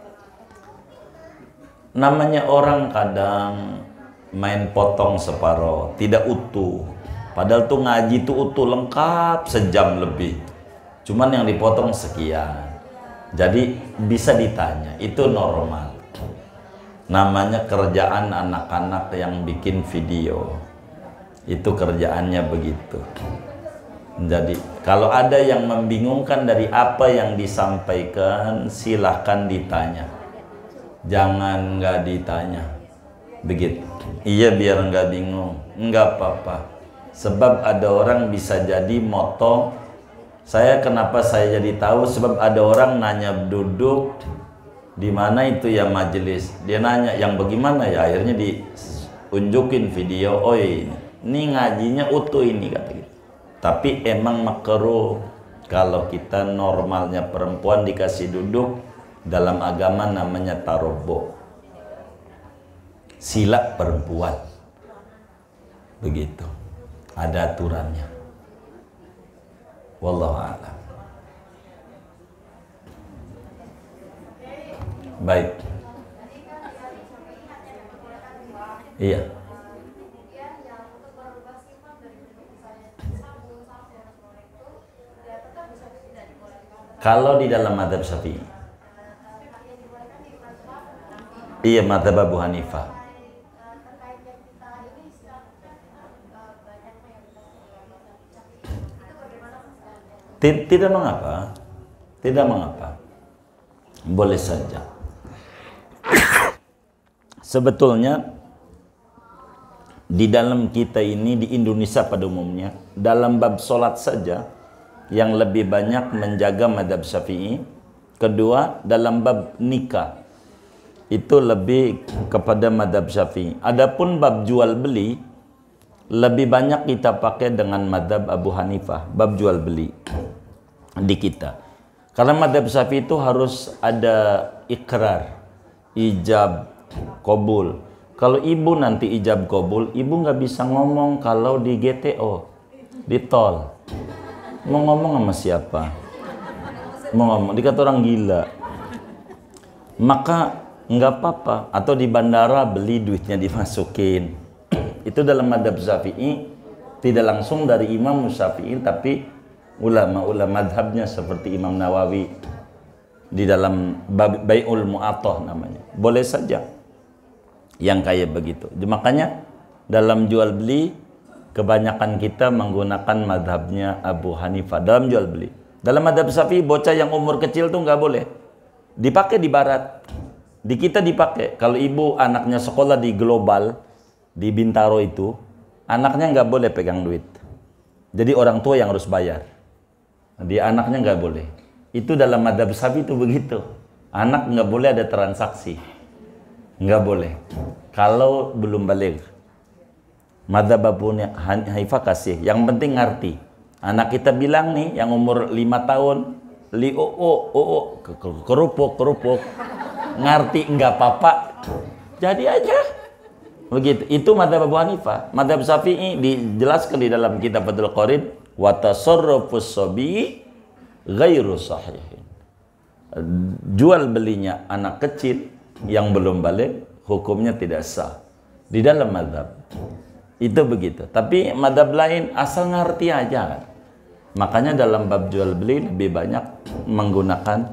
namanya orang kadang main potong separoh, tidak utuh. Padahal tuh ngaji tuh utuh lengkap sejam lebih. Cuman yang dipotong sekian. Jadi bisa ditanya, itu normal. Namanya kerjaan anak-anak yang bikin video. Itu kerjaannya begitu. Jadi kalau ada yang membingungkan dari apa yang disampaikan, silahkan ditanya. Jangan nggak ditanya. Begitu. Iya biar nggak bingung. Nggak apa-apa. Sebab ada orang bisa jadi motong. Saya kenapa saya jadi tahu? Sebab ada orang nanya duduk di mana itu ya majelis. Dia nanya yang bagaimana ya, akhirnya diunjukin video. Oh ini ngajinya utuh ini kata gitu. Tapi emang makruh kalau kita normalnya perempuan dikasih duduk, dalam agama namanya tarobo, sila perempuan. Begitu. Ada aturannya. Wallahu a'lam. Baik. Iya. Kalau di dalam mazhab Syafi'i, iya mazhab Abu Hanifah. Tidak mengapa, tidak mengapa, boleh saja. Sebetulnya di dalam kita ini di Indonesia pada umumnya, dalam bab sholat saja yang lebih banyak menjaga mazhab Syafi'i. Kedua, dalam bab nikah itu lebih kepada mazhab Syafi'i. Adapun bab jual beli lebih banyak kita pakai dengan mazhab Abu Hanifah, bab jual beli di kita. Karena mazhab Syafi'i itu harus ada ikrar, ijab, qabul. Kalau ibu nanti ijab qabul, ibu nggak bisa ngomong kalau di GTO, di tol. Mau ngomong sama siapa? Mau ngomong, dikata orang gila. Maka nggak apa-apa. Atau di bandara beli duitnya dimasukin. Itu dalam mazhab Syafi'i, tidak langsung dari Imam Syafi'i, tapi ulama-ulama madhabnya seperti Imam Nawawi di dalam Bai'ul Mu'athah namanya. Boleh saja yang kayak begitu. Makanya dalam jual beli kebanyakan kita menggunakan madhabnya Abu Hanifah dalam jual beli. Dalam madhab Syafi'i bocah yang umur kecil tuh nggak boleh dipakai di barat. Di kita dipakai. Kalau ibu anaknya sekolah di Global di Bintaro itu, anaknya nggak boleh pegang duit. Jadi orang tua yang harus bayar. Di anaknya nggak boleh. Itu dalam madhab Syafi'i itu begitu. Anak nggak boleh ada transaksi. Nggak boleh. Kalau belum balik. Madhab Abu Hanifah kasih. Yang penting ngerti. Anak kita bilang nih, yang umur 5 tahun, kerupuk, ngerti enggak apa-apa, jadi aja. Begitu. Itu madzhab Abu Hanifah. Madzhab Syafi'i dijelaskan di dalam kitab Fathul Qorib, wa tasarrufus sabi ghairu sahih. Jual belinya anak kecil yang belum balik hukumnya tidak sah di dalam madzhab. Itu begitu. Tapi madzhab lain asal ngerti aja kan. Makanya dalam bab jual beli lebih banyak menggunakan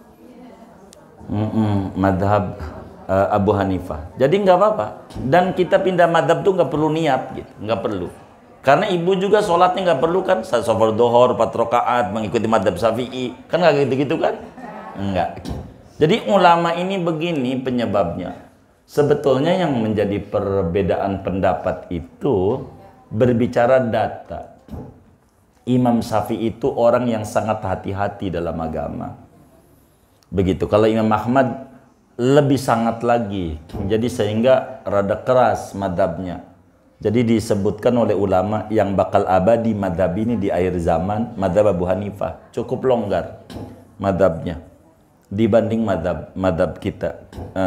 madzhab Abu Hanifah. Jadi nggak apa-apa. Dan kita pindah madzhab tuh nggak perlu niat gitu, nggak perlu. Karena ibu juga sholatnya nggak perlu kan, sholat dohor 4 rakaat mengikuti madzhab Syafi'i, kan nggak gitu-gitu kan? Enggak. Jadi ulama ini begini penyebabnya. Sebetulnya yang menjadi perbedaan pendapat itu berbicara data. Imam Syafi'i itu orang yang sangat hati-hati dalam agama. Begitu. Kalau Imam Ahmad lebih sangat lagi. Jadi sehingga rada keras madhabnya. Jadi disebutkan oleh ulama yang bakal abadi madhab ini di akhir zaman, madhab Abu Hanifah. Cukup longgar madhabnya dibanding madhab kita.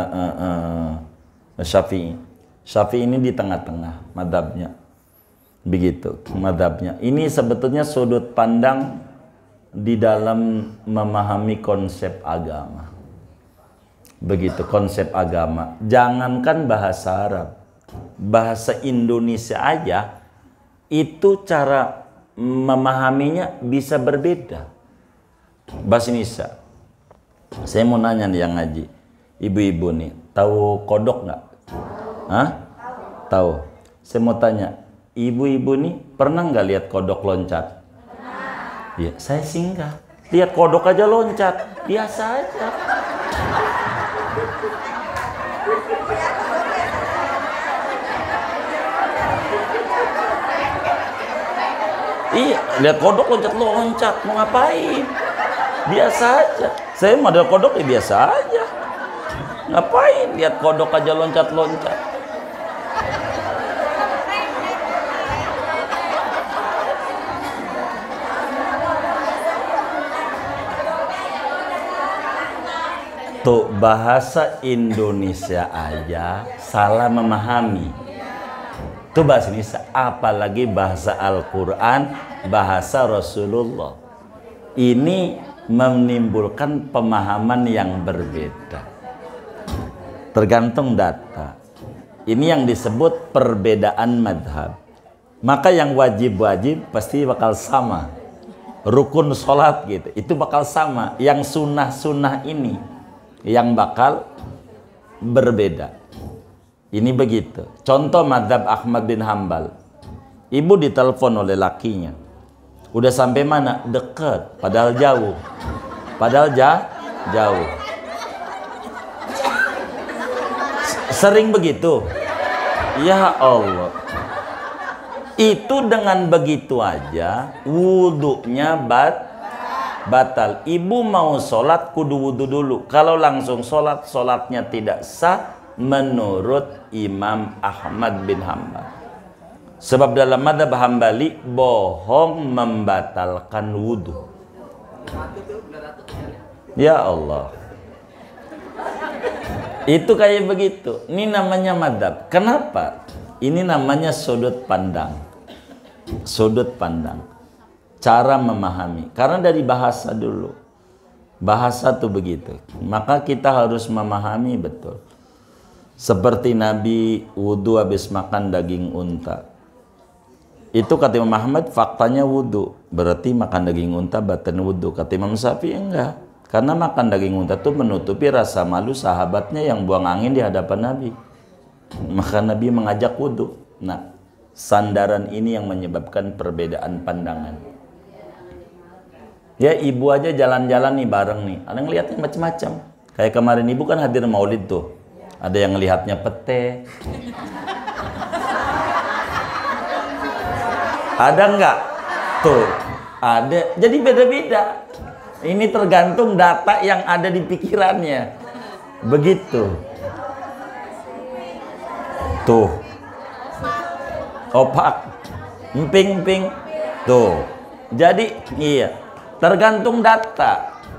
Syafi'i. Syafi'i ini di tengah-tengah madhabnya. Begitu madhabnya. Ini sebetulnya sudut pandang di dalam memahami konsep agama. Begitu konsep agama. Jangankan bahasa Arab, bahasa Indonesia aja itu cara memahaminya bisa berbeda. Bahasa Indonesia. Saya mau nanya nih yang ngaji, ibu-ibu nih, tahu kodok nggak? Hah? Tahu. Saya mau tanya, ibu-ibu nih pernah nggak lihat kodok loncat? Ya, saya singgah. Lihat kodok aja loncat, biasa aja. Iya, lihat kodok loncat, mau ngapain? Biasa aja. Saya model kodok ya biasa aja. Ngapain lihat kodok aja loncat-loncat? Tuh bahasa Indonesia aja salah memahami. Itu bahasa Indonesia, apalagi bahasa Al-Quran, bahasa Rasulullah. Ini menimbulkan pemahaman yang berbeda. Tergantung data. Ini yang disebut perbedaan madhab. Maka yang wajib-wajib pasti bakal sama. Rukun sholat gitu, itu bakal sama. Yang sunnah-sunnah ini yang bakal berbeda. Ini begitu. Contoh madhab Ahmad bin Hambal. Ibu ditelepon oleh lakinya. Udah sampai mana? Dekat, padahal jauh. Padahal jauh. Sering begitu. Ya Allah. Itu dengan begitu aja wudhunya batal. Ibu mau sholat kudu wudhu dulu. Kalau langsung sholat, sholatnya tidak sah menurut Imam Ahmad bin Hambal. Sebab dalam madhab Hambali bohong membatalkan wudhu. Ya Allah. Itu kayak begitu. Ini namanya madhab. Kenapa? Ini namanya sudut pandang. Sudut pandang. Cara memahami. Karena dari bahasa dulu. Bahasa tuh begitu. Maka kita harus memahami betul. Seperti Nabi wudhu habis makan daging unta. Itu kata Imam Ahmad faktanya wudhu. Berarti makan daging unta batal wudhu. Kata Imam Syafi'i enggak. Karena makan daging unta itu menutupi rasa malu sahabatnya yang buang angin di hadapan Nabi. Maka Nabi mengajak wudhu. Nah, sandaran ini yang menyebabkan perbedaan pandangan. Ya ibu aja jalan-jalan nih bareng nih. Ada yang ngeliatnya macam-macam. Kayak kemarin ibu kan hadir maulid tuh. Ada yang ngelihatnya pete. Ada enggak? Tuh, ada. Jadi beda-beda. Ini tergantung data yang ada di pikirannya. Begitu. Tuh. Opak. Emping-emping. Tuh. Jadi, iya. Tergantung data.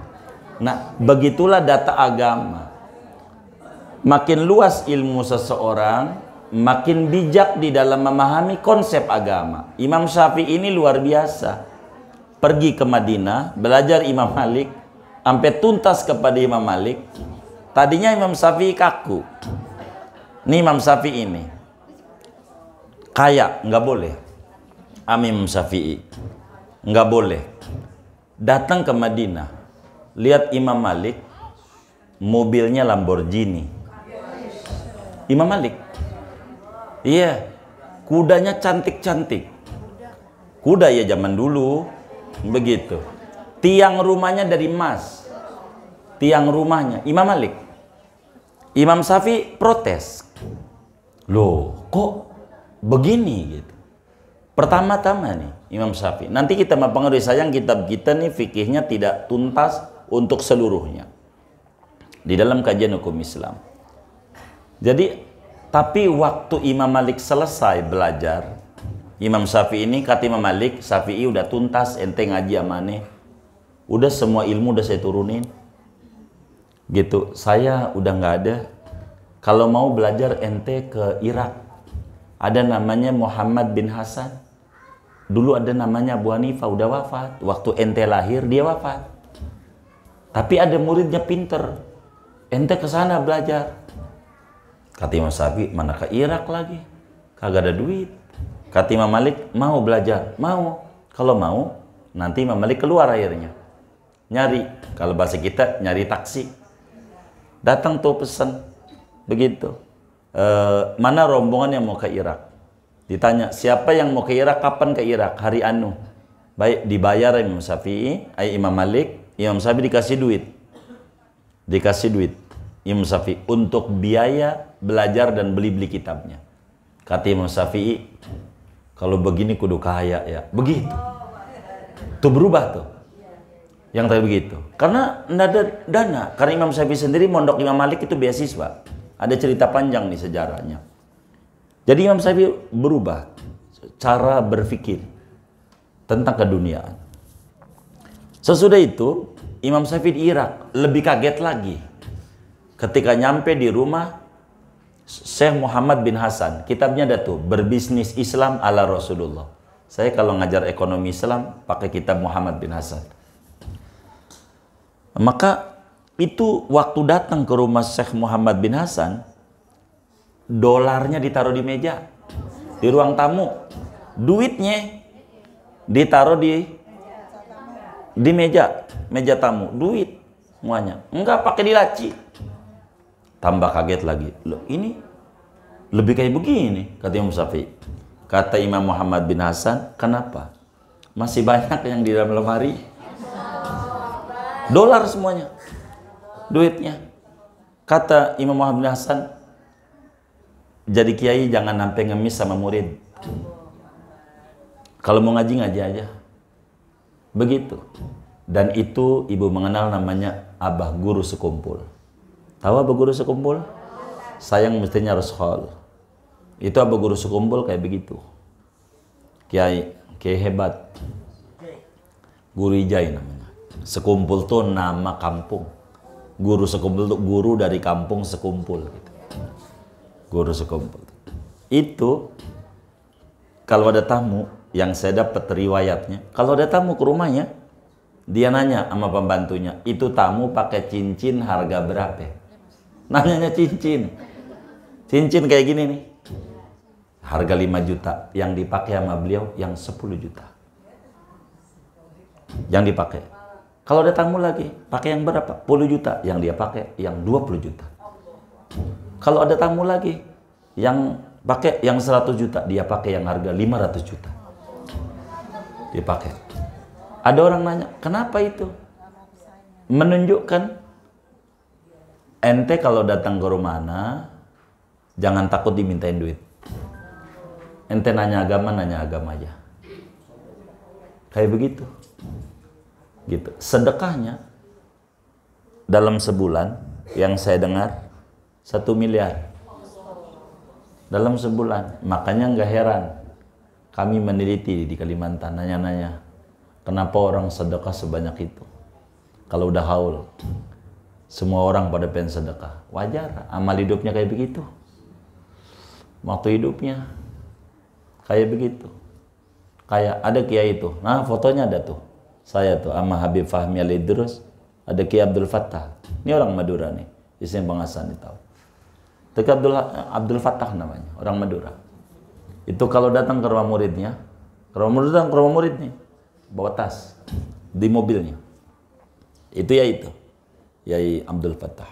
Nah, begitulah data agama. Makin luas ilmu seseorang, makin bijak di dalam memahami konsep agama. Imam Syafi'i ini luar biasa. Pergi ke Madinah, belajar Imam Malik, sampai tuntas kepada Imam Malik. Tadinya Imam Syafi'i kaku. Ini Imam Syafi'i ini kaya, nggak boleh. Imam Syafi'i nggak boleh. Datang ke Madinah, lihat Imam Malik, mobilnya Lamborghini. Imam Malik, iya, kudanya cantik-cantik. Kuda ya zaman dulu, begitu. Tiang rumahnya dari emas. Tiang rumahnya Imam Malik. Imam Syafi'i protes. Loh, kok begini gitu. Pertama-tama nih Imam Syafi'i. Nanti kita mempengaruhi, sayang kitab kita nih fikihnya tidak tuntas untuk seluruhnya di dalam kajian hukum Islam. Jadi, tapi waktu Imam Malik selesai belajar, Imam Syafi'i ini kata Imam Malik, Syafi'i udah tuntas, ente ngaji amane, udah semua ilmu udah saya turunin, gitu. Saya udah nggak ada. Kalau mau belajar ente ke Irak, ada namanya Muhammad bin Hasan. Dulu ada namanya Abu Hanifah, udah wafat. Waktu ente lahir dia wafat. Tapi ada muridnya pinter, ente ke sana belajar. Kata Imam Syafi'i, mana ke Irak lagi, kagak ada duit. Kata Imam Malik, mau belajar? Mau. Kalau mau, nanti Imam Malik keluar akhirnya. Nyari, kalau bahasa kita, nyari taksi. Datang tuh pesan, begitu. Mana rombongan yang mau ke Irak? Ditanya, siapa yang mau ke Irak, kapan ke Irak? Hari anu. Baik, dibayar Imam Syafi'i, Imam Malik, Imam Syafi'i dikasih duit. Dikasih duit. Imam Syafi'i untuk biaya belajar dan beli-beli kitabnya. Kata Imam Syafi'i, kalau begini kudu kaya ya. Begitu. Tuh berubah tuh. Yang tadi begitu. Karena tidak ada dana. Karena Imam Syafi'i sendiri mondok Imam Malik itu beasiswa. Ada cerita panjang nih sejarahnya. Jadi Imam Syafi'i berubah cara berpikir tentang keduniaan. Sesudah itu Imam Syafi'i di Irak lebih kaget lagi. Ketika nyampe di rumah Syekh Muhammad bin Hasan, kitabnya ada tuh, Berbisnis Islam ala Rasulullah. Saya kalau ngajar ekonomi Islam pakai kitab Muhammad bin Hasan. Maka itu waktu datang ke rumah Syekh Muhammad bin Hasan, dolarnya ditaruh di meja, di ruang tamu, duitnya ditaruh di meja tamu, duit semuanya, enggak pakai di laci. Tambah kaget lagi, loh ini lebih kayak begini, kata Imam Syafi'i. Kata Imam Muhammad bin Hasan, kenapa? Masih banyak yang di dalam lemari. Dolar semuanya, duitnya. Kata Imam Muhammad bin Hasan, jadi kiai jangan sampai ngemis sama murid. Kalau mau ngaji, ngaji aja. Begitu. Dan itu ibu mengenal namanya Abah Guru Sekumpul. Tahu Abah Guru Sekumpul? Sayang mestinya harus hall. Itu Abah Guru Sekumpul kayak begitu. Kiai hebat. Guru Ijai namanya. Sekumpul tuh nama kampung. Guru Sekumpul tuh guru dari kampung Sekumpul. Gitu. Guru Sekumpul. Itu kalau ada tamu yang saya dapat riwayatnya, kalau ada tamu ke rumahnya, dia nanya sama pembantunya, itu tamu pakai cincin harga berapa? Nanyanya cincin. Cincin kayak gini nih. Harga 5 juta. Yang dipakai sama beliau yang 10 juta. Yang dipakai. Kalau ada tamu lagi, pakai yang berapa? 10 juta. Yang dia pakai yang 20 juta. Kalau ada tamu lagi, yang pakai yang 100 juta, dia pakai yang harga 500 juta. Dipakai. Ada orang nanya, kenapa itu? Menunjukkan ente kalau datang ke rumah ana, jangan takut dimintain duit. Ente nanya agama aja. Kayak begitu. Gitu. Sedekahnya dalam sebulan yang saya dengar 1 miliar. Dalam sebulan. Makanya nggak heran kami meneliti di Kalimantan, nanya-nanya kenapa orang sedekah sebanyak itu. Kalau udah haul, semua orang pada pengen sedekah. Wajar, amal hidupnya kayak begitu. Waktu hidupnya kayak begitu. Kayak ada kiai itu. Nah, fotonya ada tuh. Saya tuh sama Habib Fahmi Al-Idrus, ada Kiai Abdul Fattah. Ini orang Madura nih. Isinya Bang Hasan nih tahu. Itu Abdul Fattah namanya, orang Madura. Itu kalau datang ke rumah muridnya, ke rumah murid nih, bawa tas di mobilnya. Itu Yai Abdul Fattah.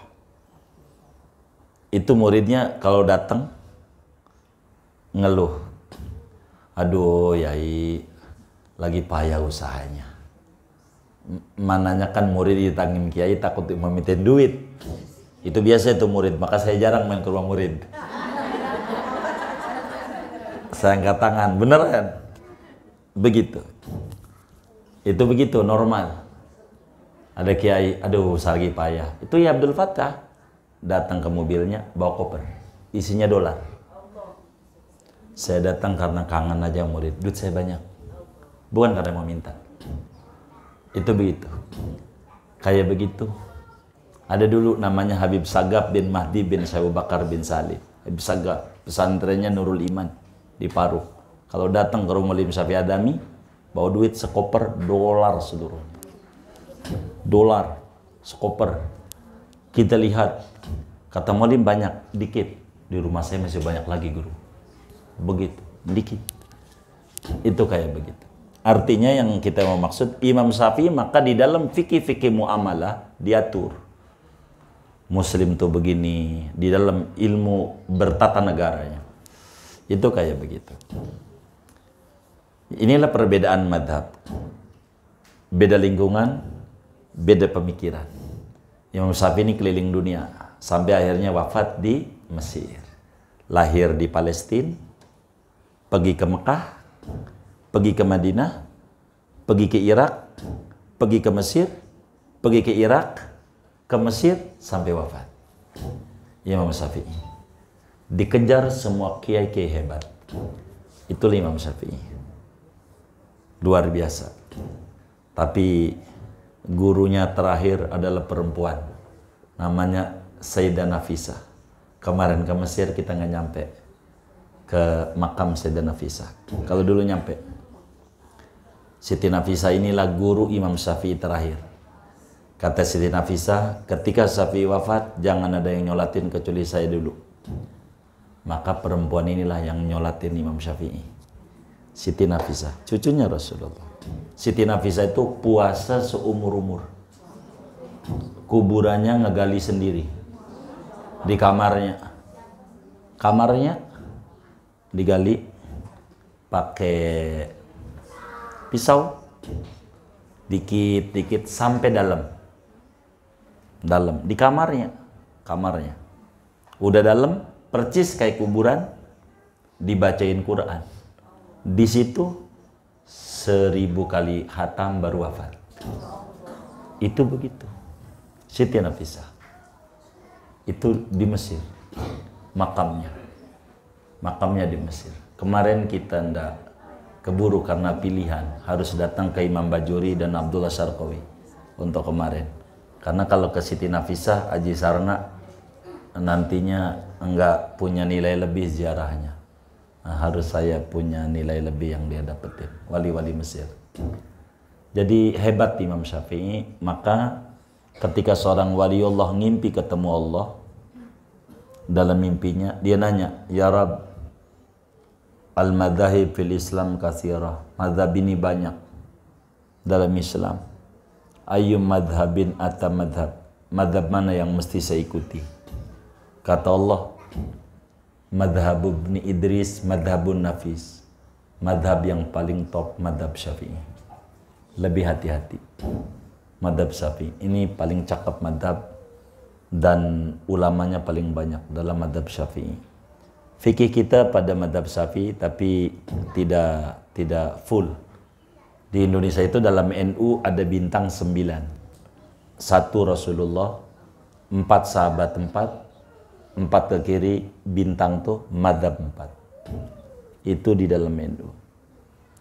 Itu muridnya kalau datang ngeluh, aduh Yai lagi payah usahanya. Mananya kan murid ditangin kiai takut meminta duit. Itu biasa itu murid, maka saya jarang main ke rumah murid. Saya angkat tangan, beneran. Begitu. Itu begitu, normal. Ada kiai, aduh lagi payah. Itu ya Abdul Fattah. Datang ke mobilnya, bawa koper. Isinya dolar. Saya datang karena kangen aja murid. Duit saya banyak. Bukan karena mau minta. Itu begitu. Kayak begitu. Ada dulu namanya Habib Sagaf bin Mahdi bin Abu Bakar bin Salih. Habib Sagaf, pesantrennya Nurul Iman di Paru. Kalau datang ke rumah Lim Syafi'i Adami, bawa duit sekoper dolar seluruhnya. Dolar sekoper. Kita lihat, kata Molim banyak, dikit. Di rumah saya masih banyak lagi guru. Begitu, dikit. Itu kayak begitu. Artinya yang kita mau maksud Imam Syafi'i, maka di dalam fikih-fikih muamalah diatur. Muslim tuh begini, di dalam ilmu bertata negaranya. Itu kayak begitu. Inilah perbedaan madhab. Beda lingkungan, beda pemikiran. Imam Syafi'i ini keliling dunia, sampai akhirnya wafat di Mesir. Lahir di Palestina, pergi ke Mekah, pergi ke Madinah, pergi ke Irak, pergi ke Mesir, pergi ke Irak, ke Mesir, sampai wafat. Imam Syafi'i. Dikejar semua kiai-kiai hebat. Itulah Imam Syafi'i. Luar biasa. Tapi gurunya terakhir adalah perempuan. Namanya Sayyidah Nafisah. Kemarin ke Mesir kita nggak nyampe ke makam Sayyidah Nafisah. Kalau dulu nyampe. Siti Nafisah inilah guru Imam Syafi'i terakhir. Kata Siti Nafisah, ketika Syafi'i wafat, jangan ada yang nyolatin kecuali saya dulu. Maka perempuan inilah yang nyolatin Imam Syafi'i. Siti Nafisah, cucunya Rasulullah. Siti Nafisah itu puasa seumur-umur. Kuburannya ngegali sendiri. Di kamarnya. Kamarnya digali pakai pisau, dikit-dikit sampai dalam, di kamarnya, udah dalam, percis kayak kuburan, dibacain Quran, di situ 1000 kali khatam baru wafat. Itu begitu. Siti Nafisah itu di Mesir, makamnya di Mesir. Kemarin kita ndak keburu karena pilihan, harus datang ke Imam Bajuri dan Abdullah Syarqawi untuk kemarin. Karena kalau ke Siti Nafisah, Haji Sarna nantinya enggak punya nilai lebih ziarahnya. Nah, harus saya punya nilai lebih yang dia dapetin, wali-wali Mesir. Jadi hebat Imam Syafi'i. Maka ketika seorang waliullah ngimpi ketemu Allah, dalam mimpinya dia nanya, ya Rabb, al-madhahib fil Islam katsirah. Madhab ini banyak dalam Islam. Ayyum madhabin ata madhab. Madhab mana yang mesti saya ikuti? Kata Allah, madhab Ibn Idris madhabun nafis. Madhab yang paling top madhab Syafi'i. Lebih hati-hati. Madhab Syafi'i ini paling cakep madhab, dan ulamanya paling banyak dalam madhab Syafi'i. Fikih kita pada madhab Syafi'i, tapi tidak full. Di Indonesia itu dalam NU ada bintang 9. 1 Rasulullah, 4 sahabat 4 ke kiri, bintang tuh madhab 4. Itu di dalam NU.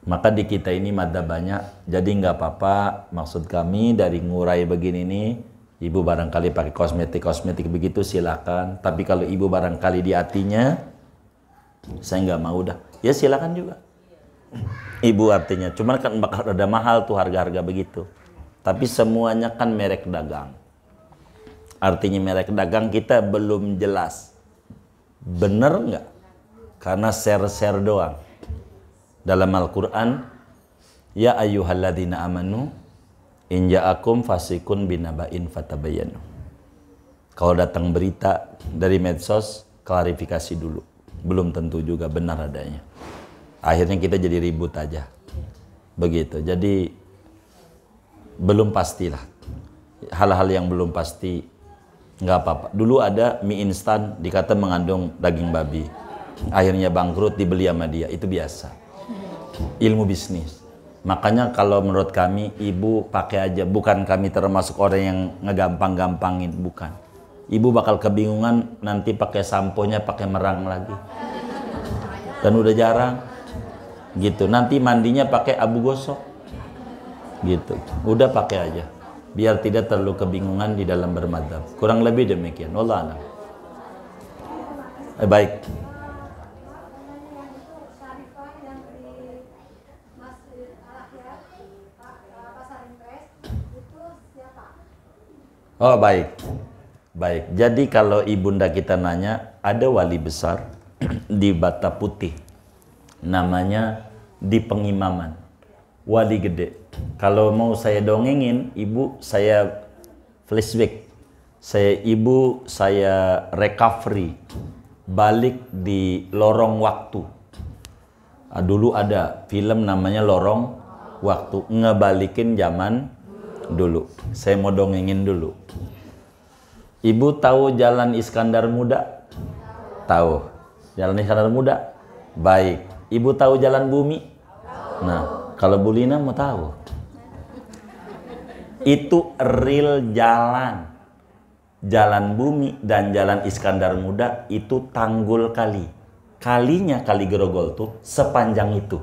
Maka di kita ini mada banyak, jadi nggak apa-apa. Maksud kami dari ngurai begini nih, ibu barangkali pakai kosmetik begitu silakan. Tapi kalau ibu barangkali di hatinya, saya nggak mau dah, ya silakan juga. Ibu artinya, cuman kan bakal ada mahal tuh harga-harga begitu. Tapi semuanya kan merek dagang. Artinya merek dagang kita belum jelas, bener nggak? Karena share-share doang. Dalam Al-Quran, ya ayyuhalladzina amanu in ja'akum fasikun binaba'in fatabayyanu. Kalau datang berita dari medsos, klarifikasi dulu. Belum tentu juga benar adanya. Akhirnya kita jadi ribut aja. Begitu. Jadi belum pastilah. Hal-hal yang belum pasti nggak apa-apa. Dulu ada mie instan dikata mengandung daging babi. Akhirnya bangkrut, dibeli sama dia. Itu biasa. Ilmu bisnis. Makanya kalau menurut kami, ibu pakai aja. Bukan kami termasuk orang yang ngegampang-gampangin, bukan. Ibu bakal kebingungan nanti pakai samponya pakai merang lagi. Dan udah jarang. Gitu. Nanti mandinya pakai abu gosok. Gitu. Udah pakai aja. Biar tidak terlalu kebingungan di dalam bermadzhab. Kurang lebih demikian. Wallah a'lam. Baik. Oh baik, baik. Jadi kalau ibunda kita nanya, ada wali besar di Bata Putih, namanya di Pengimaman, wali gede. Kalau mau saya dongengin, ibu saya flashback, saya recovery, balik di lorong waktu. Dulu ada film namanya Lorong Waktu, ngebalikin zaman dulu. Saya mau dongengin dulu. Ibu tahu Jalan Iskandar Muda? Tahu. Jalan Iskandar Muda? Baik. Ibu tahu Jalan Bumi? Nah, kalau Bu Lina mau tahu. Itu real jalan. Jalan Bumi dan Jalan Iskandar Muda itu tanggul kali. Kalinya Kali Grogol tuh sepanjang itu.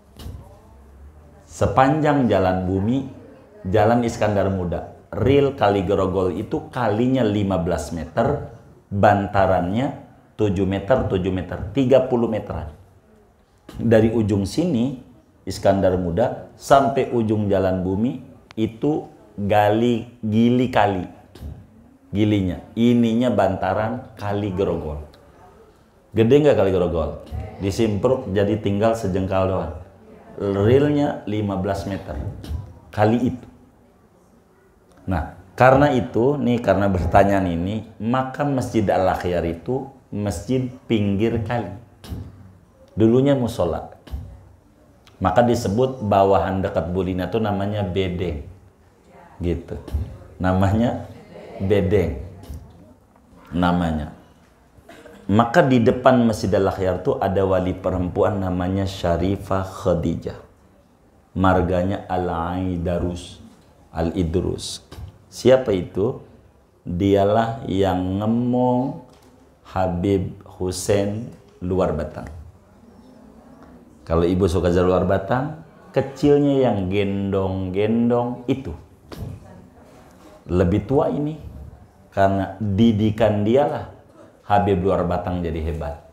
Sepanjang Jalan Bumi, Jalan Iskandar Muda, real Kali Grogol itu kalinya 15 meter, bantarannya 7 meter, 30 meteran. Dari ujung sini, Iskandar Muda, sampai ujung Jalan Bumi, itu gili kali. Gilinya, ininya bantaran Kali Grogol. Gede nggak Kali Grogol? Disimpruk jadi tinggal sejengkal doang. Realnya 15 meter. Kali itu. Nah, karena itu, nih karena pertanyaan ini, maka Masjid Al-Akhyar itu masjid pinggir kali. Dulunya musola. Maka disebut bawahan dekat Bulina itu namanya Bedeng. Gitu. Namanya Bedeng. Namanya. Maka di depan Masjid Al-Akhyar itu ada wali perempuan namanya Syarifah Khadijah. Marganya Al-Aidarus. Al-Idrus. Siapa itu? Dialah yang ngemong Habib Hussein luar batang. Kalau ibu suka luar batang, kecilnya yang gendong-gendong itu. Lebih tua ini. Karena didikan dialah Habib luar batang jadi hebat.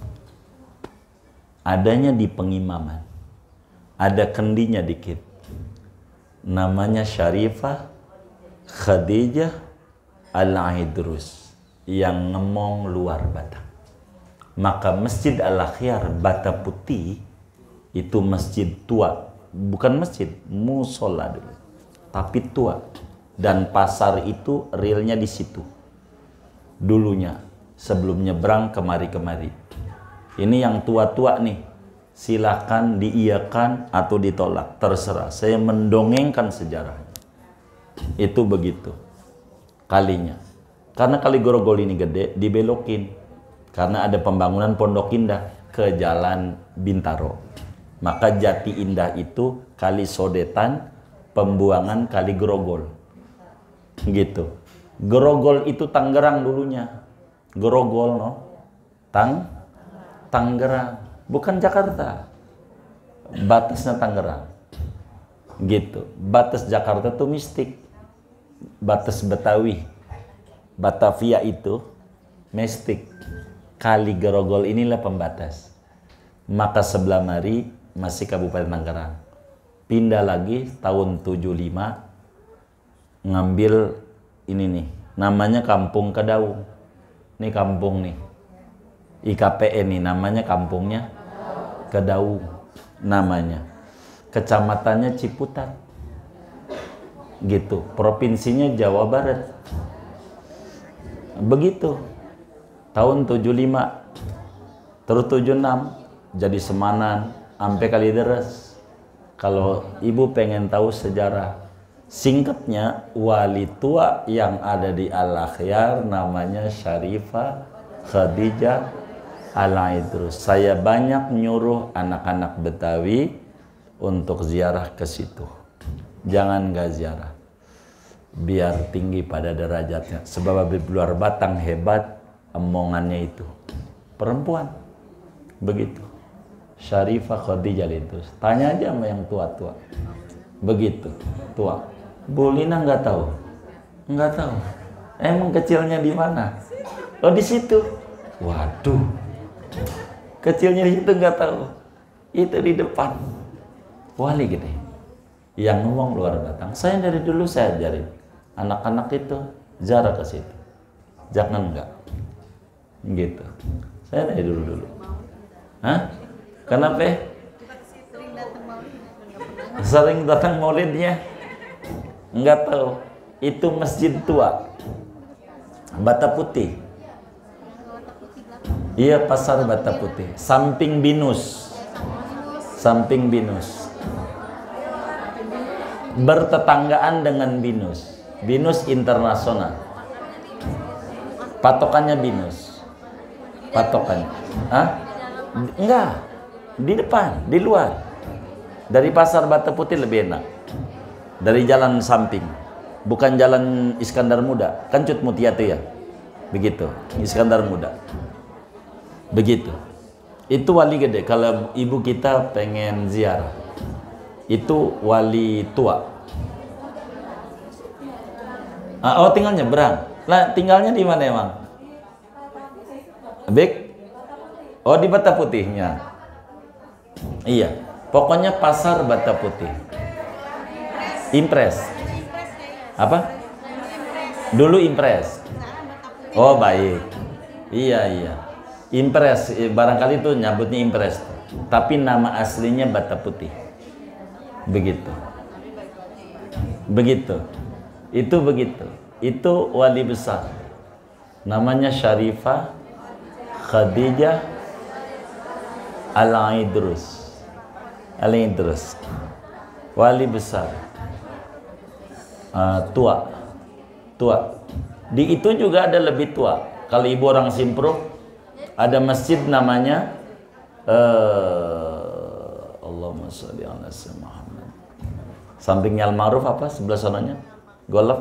Adanya di Pengimaman. Ada kendinya dikit. Namanya Syarifah Khadijah Al-Aidrus yang ngemong luar batang. Maka Masjid Al-Akhyar Bata Putih itu masjid tua. Bukan masjid, musola dulu. Tapi tua. Dan pasar itu realnya di situ. Dulunya. Sebelum nyebrang kemari-kemari. Ini yang tua-tua nih. Silakan diiyakan atau ditolak. Terserah. Saya mendongengkan sejarahnya. Itu begitu. Kalinya. Karena Kali Grogol ini gede, dibelokin. Karena ada pembangunan Pondok Indah ke Jalan Bintaro. Maka Jati Indah itu Kali Sodetan, pembuangan Kali Grogol. Gitu. Grogol itu Tangerang dulunya. Grogol no. Tangerang, bukan Jakarta. batasnya Tangerang. Gitu. Batas Jakarta tuh mistik. Batas Betawi, Batavia itu mistik. Kali Grogol inilah pembatas. Maka sebelah mari masih Kabupaten Tangerang. Pindah lagi tahun 75 ngambil ini nih, namanya Kampung Kedaung. Ini kampung nih. IKPN nih namanya kampungnya Kedaung namanya. Kecamatannya Ciputat. Gitu. Provinsinya Jawa Barat. Begitu. Tahun 75 terus 76 jadi Semanan sampai Kalideres. Kalau ibu pengen tahu sejarah singkatnya, wali tua yang ada di Al-Akhyar namanya Syarifah Khadijah Al-Aidrus. Saya banyak nyuruh anak-anak Betawi untuk ziarah ke situ. Jangan nggak ziarah, biar tinggi pada derajatnya. Sebab di luar batang hebat omongannya itu. Perempuan begitu. Syarifah Khadijah itu. Tanya aja sama yang tua-tua. Begitu, tua. Bu Lina nggak tahu? Nggak tahu. Emang kecilnya di mana? Oh, di situ. Waduh. Kecilnya di situ nggak tahu. Itu di depan. Wali gede. Yang ngomong luar batang. Saya dari dulu saya ajarin anak-anak itu ziarah ke situ. Jangan enggak. Gitu. Saya dari dulu. Hah? Kenapa? Sering datang maulidnya? Enggak tahu. Itu masjid tua. Bata Putih. Iya, pasar Bata Putih. Samping Binus. Samping Binus. Bertetanggaan dengan Binus. Binus Internasional. Patokannya Binus. Patokannya. Hah? Enggak. Di depan, di luar. Dari pasar Bata Putih lebih enak. Dari jalan samping. Bukan jalan Iskandar Muda. Kan Cut Mutia tuh ya. Begitu. Iskandar Muda. Begitu. Itu wali gede. Kalau ibu kita pengen ziarah, itu wali tua. Oh, tinggal nyebrang. Lah, tinggalnya di mana emang? Bek? Oh, di Bata Putihnya. Iya, pokoknya pasar Bata Putih. Impres. Apa? Dulu Impres. Oh, baik. Iya. Impres, barangkali itu nyebutnya Impres. Tapi nama aslinya Bata Putih. Begitu. Begitu. Itu begitu. Itu wali besar. Namanya Syarifah Khadijah Al-Aidrus. Al-Aidrus. Wali besar. Tua. Di itu juga ada lebih tua. Kalau ibu orang Simpro, ada masjid namanya Allahumma sholli ala sayyidina Muhammad. Sampingnya Al-Ma'ruf apa? Sebelah sananya? Golf.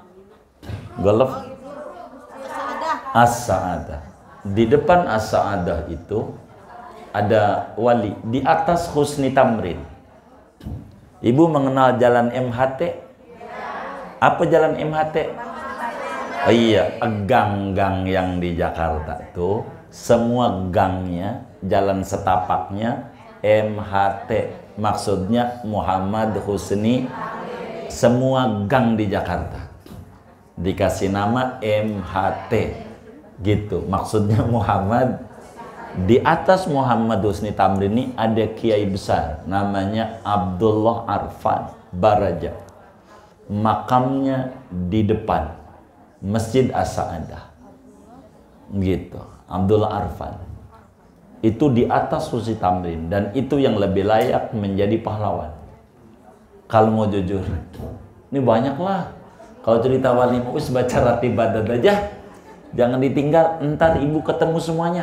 As-Sa'adah. Di depan As-Sa'adah itu ada wali. Di atas Husni Tamrin. Ibu mengenal jalan MHT? Apa jalan MHT? Oh iya, gang-gang yang di Jakarta tuh semua gangnya, jalan setapaknya MHT. Maksudnya Muhammad Husni. Semua gang di Jakarta dikasih nama MHT. Gitu. Maksudnya Muhammad. Di atas Muhammad Husni Tamrin ini ada kiai besar namanya Abdullah Arfan Baraja. Makamnya di depan Masjid As-Sa'adah. Gitu. Abdullah Arfan. Itu di atas Husni Tamrin, dan itu yang lebih layak menjadi pahlawan. Kalau mau jujur, ini banyaklah. Kalau cerita wali mu'is baca Ratib Badat aja, jangan ditinggal, ntar ibu ketemu semuanya.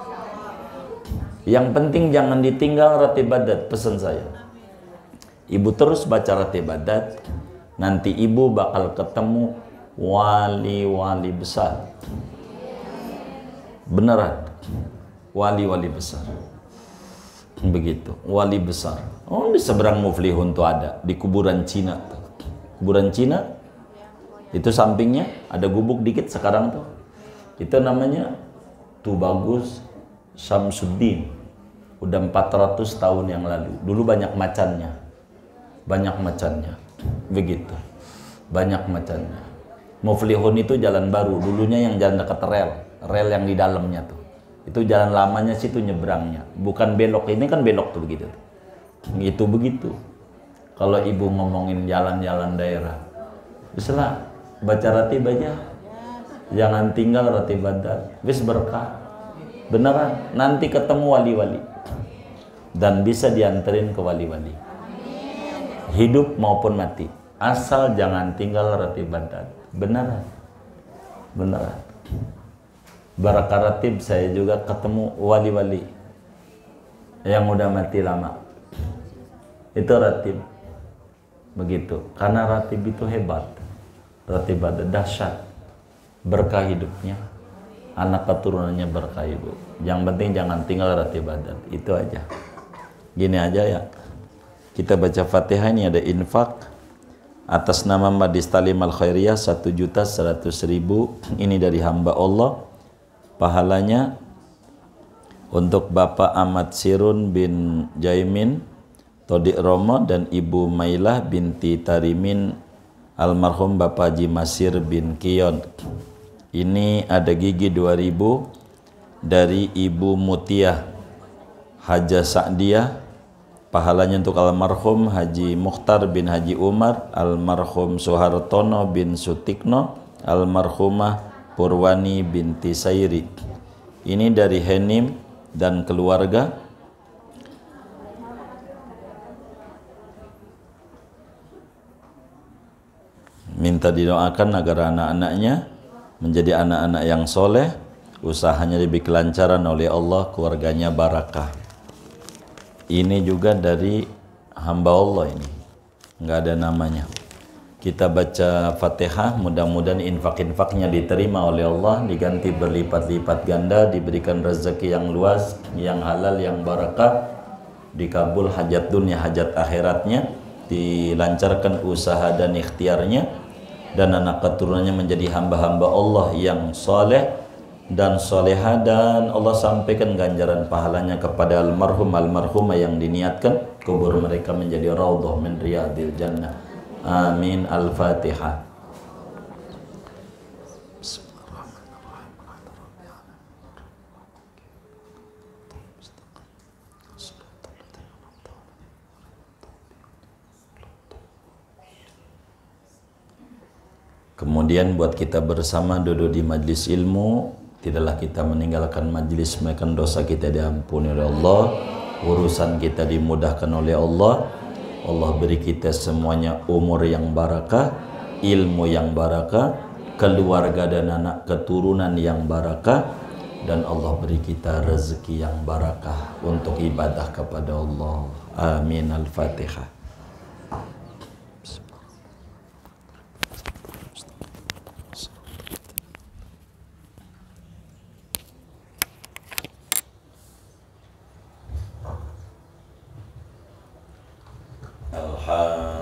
Yang penting jangan ditinggal Ratib Badat, pesan saya. Ibu terus baca Ratib Badat, nanti ibu bakal ketemu wali-wali besar. Beneran, wali-wali besar. Begitu, wali besar. Oh, di seberang Muflihun tuh ada, di kuburan Cina tuh. Kuburan Cina itu sampingnya ada gubuk dikit sekarang tuh. Itu namanya Tubagus Syamsuddin. Udah 400 tahun yang lalu. Dulu banyak macannya. Banyak macannya. Begitu. Banyak macannya. Muflihun itu jalan baru. Dulunya yang jalan dekat rel. Rel yang di dalamnya tuh. Itu jalan lamanya situ nyebrangnya. Bukan belok. Ini kan belok tuh begitu. Gitu begitu. Kalau ibu ngomongin jalan-jalan daerah. Bismillah. Baca ratib aja. Jangan tinggal ratib badan. Wis berkah. Beneran. Nanti ketemu wali-wali. Dan bisa dianterin ke wali-wali. Hidup maupun mati. Asal jangan tinggal ratib badan. Beneran. Beneran. Barakah ratib saya juga ketemu wali-wali yang udah mati lama. Itu ratib. Begitu. Karena ratib itu hebat. Ratib badan dahsyat. Berkah hidupnya. Anak keturunannya berkah ibu. Yang penting jangan tinggal ratib badan. Itu aja. Gini aja ya. Kita baca Fatihah, ini ada infak atas nama Majlis Talim Al Khairiyah 1.100.000. Ini dari hamba Allah. Pahalanya untuk Bapak Ahmad Sirun bin Jaimin Todik Romo dan Ibu Mailah binti Tarimin almarhum Bapak Haji Masir bin Kiyon. Ini ada gigi 2.000 dari Ibu Mutiah Haja Sa'diyah. Pahalanya untuk almarhum Haji Mukhtar bin Haji Umar, almarhum Soehartono bin Sutikno, almarhumah Purwani binti Sairi. Ini dari Henim dan keluarga. Minta didoakan agar anak-anaknya menjadi anak-anak yang soleh, usahanya lebih kelancaran oleh Allah, keluarganya barakah. Ini juga dari hamba Allah ini, nggak ada namanya. Kita baca Fatihah, mudah-mudahan infak-infaknya diterima oleh Allah, diganti berlipat-lipat ganda, diberikan rezeki yang luas, yang halal, yang barakah, dikabul hajat dunia, hajat akhiratnya, dilancarkan usaha dan ikhtiarnya, dan anak keturunannya menjadi hamba-hamba Allah yang soleh dan soleha, dan Allah sampaikan ganjaran pahalanya kepada almarhum almarhumah yang diniatkan kubur mereka menjadi raudhah min riyadil jannah. Amin. Al-Fatihah. Kemudian buat kita bersama duduk di majlis ilmu, tidaklah kita meninggalkan majlis, melainkan dosa kita diampuni oleh Allah, urusan kita dimudahkan oleh Allah. Allah beri kita semuanya umur yang barakah, ilmu yang barakah, keluarga dan anak keturunan yang barakah, dan Allah beri kita rezeki yang barakah untuk ibadah kepada Allah. Amin. Al-Fatihah. Alhamdulillah.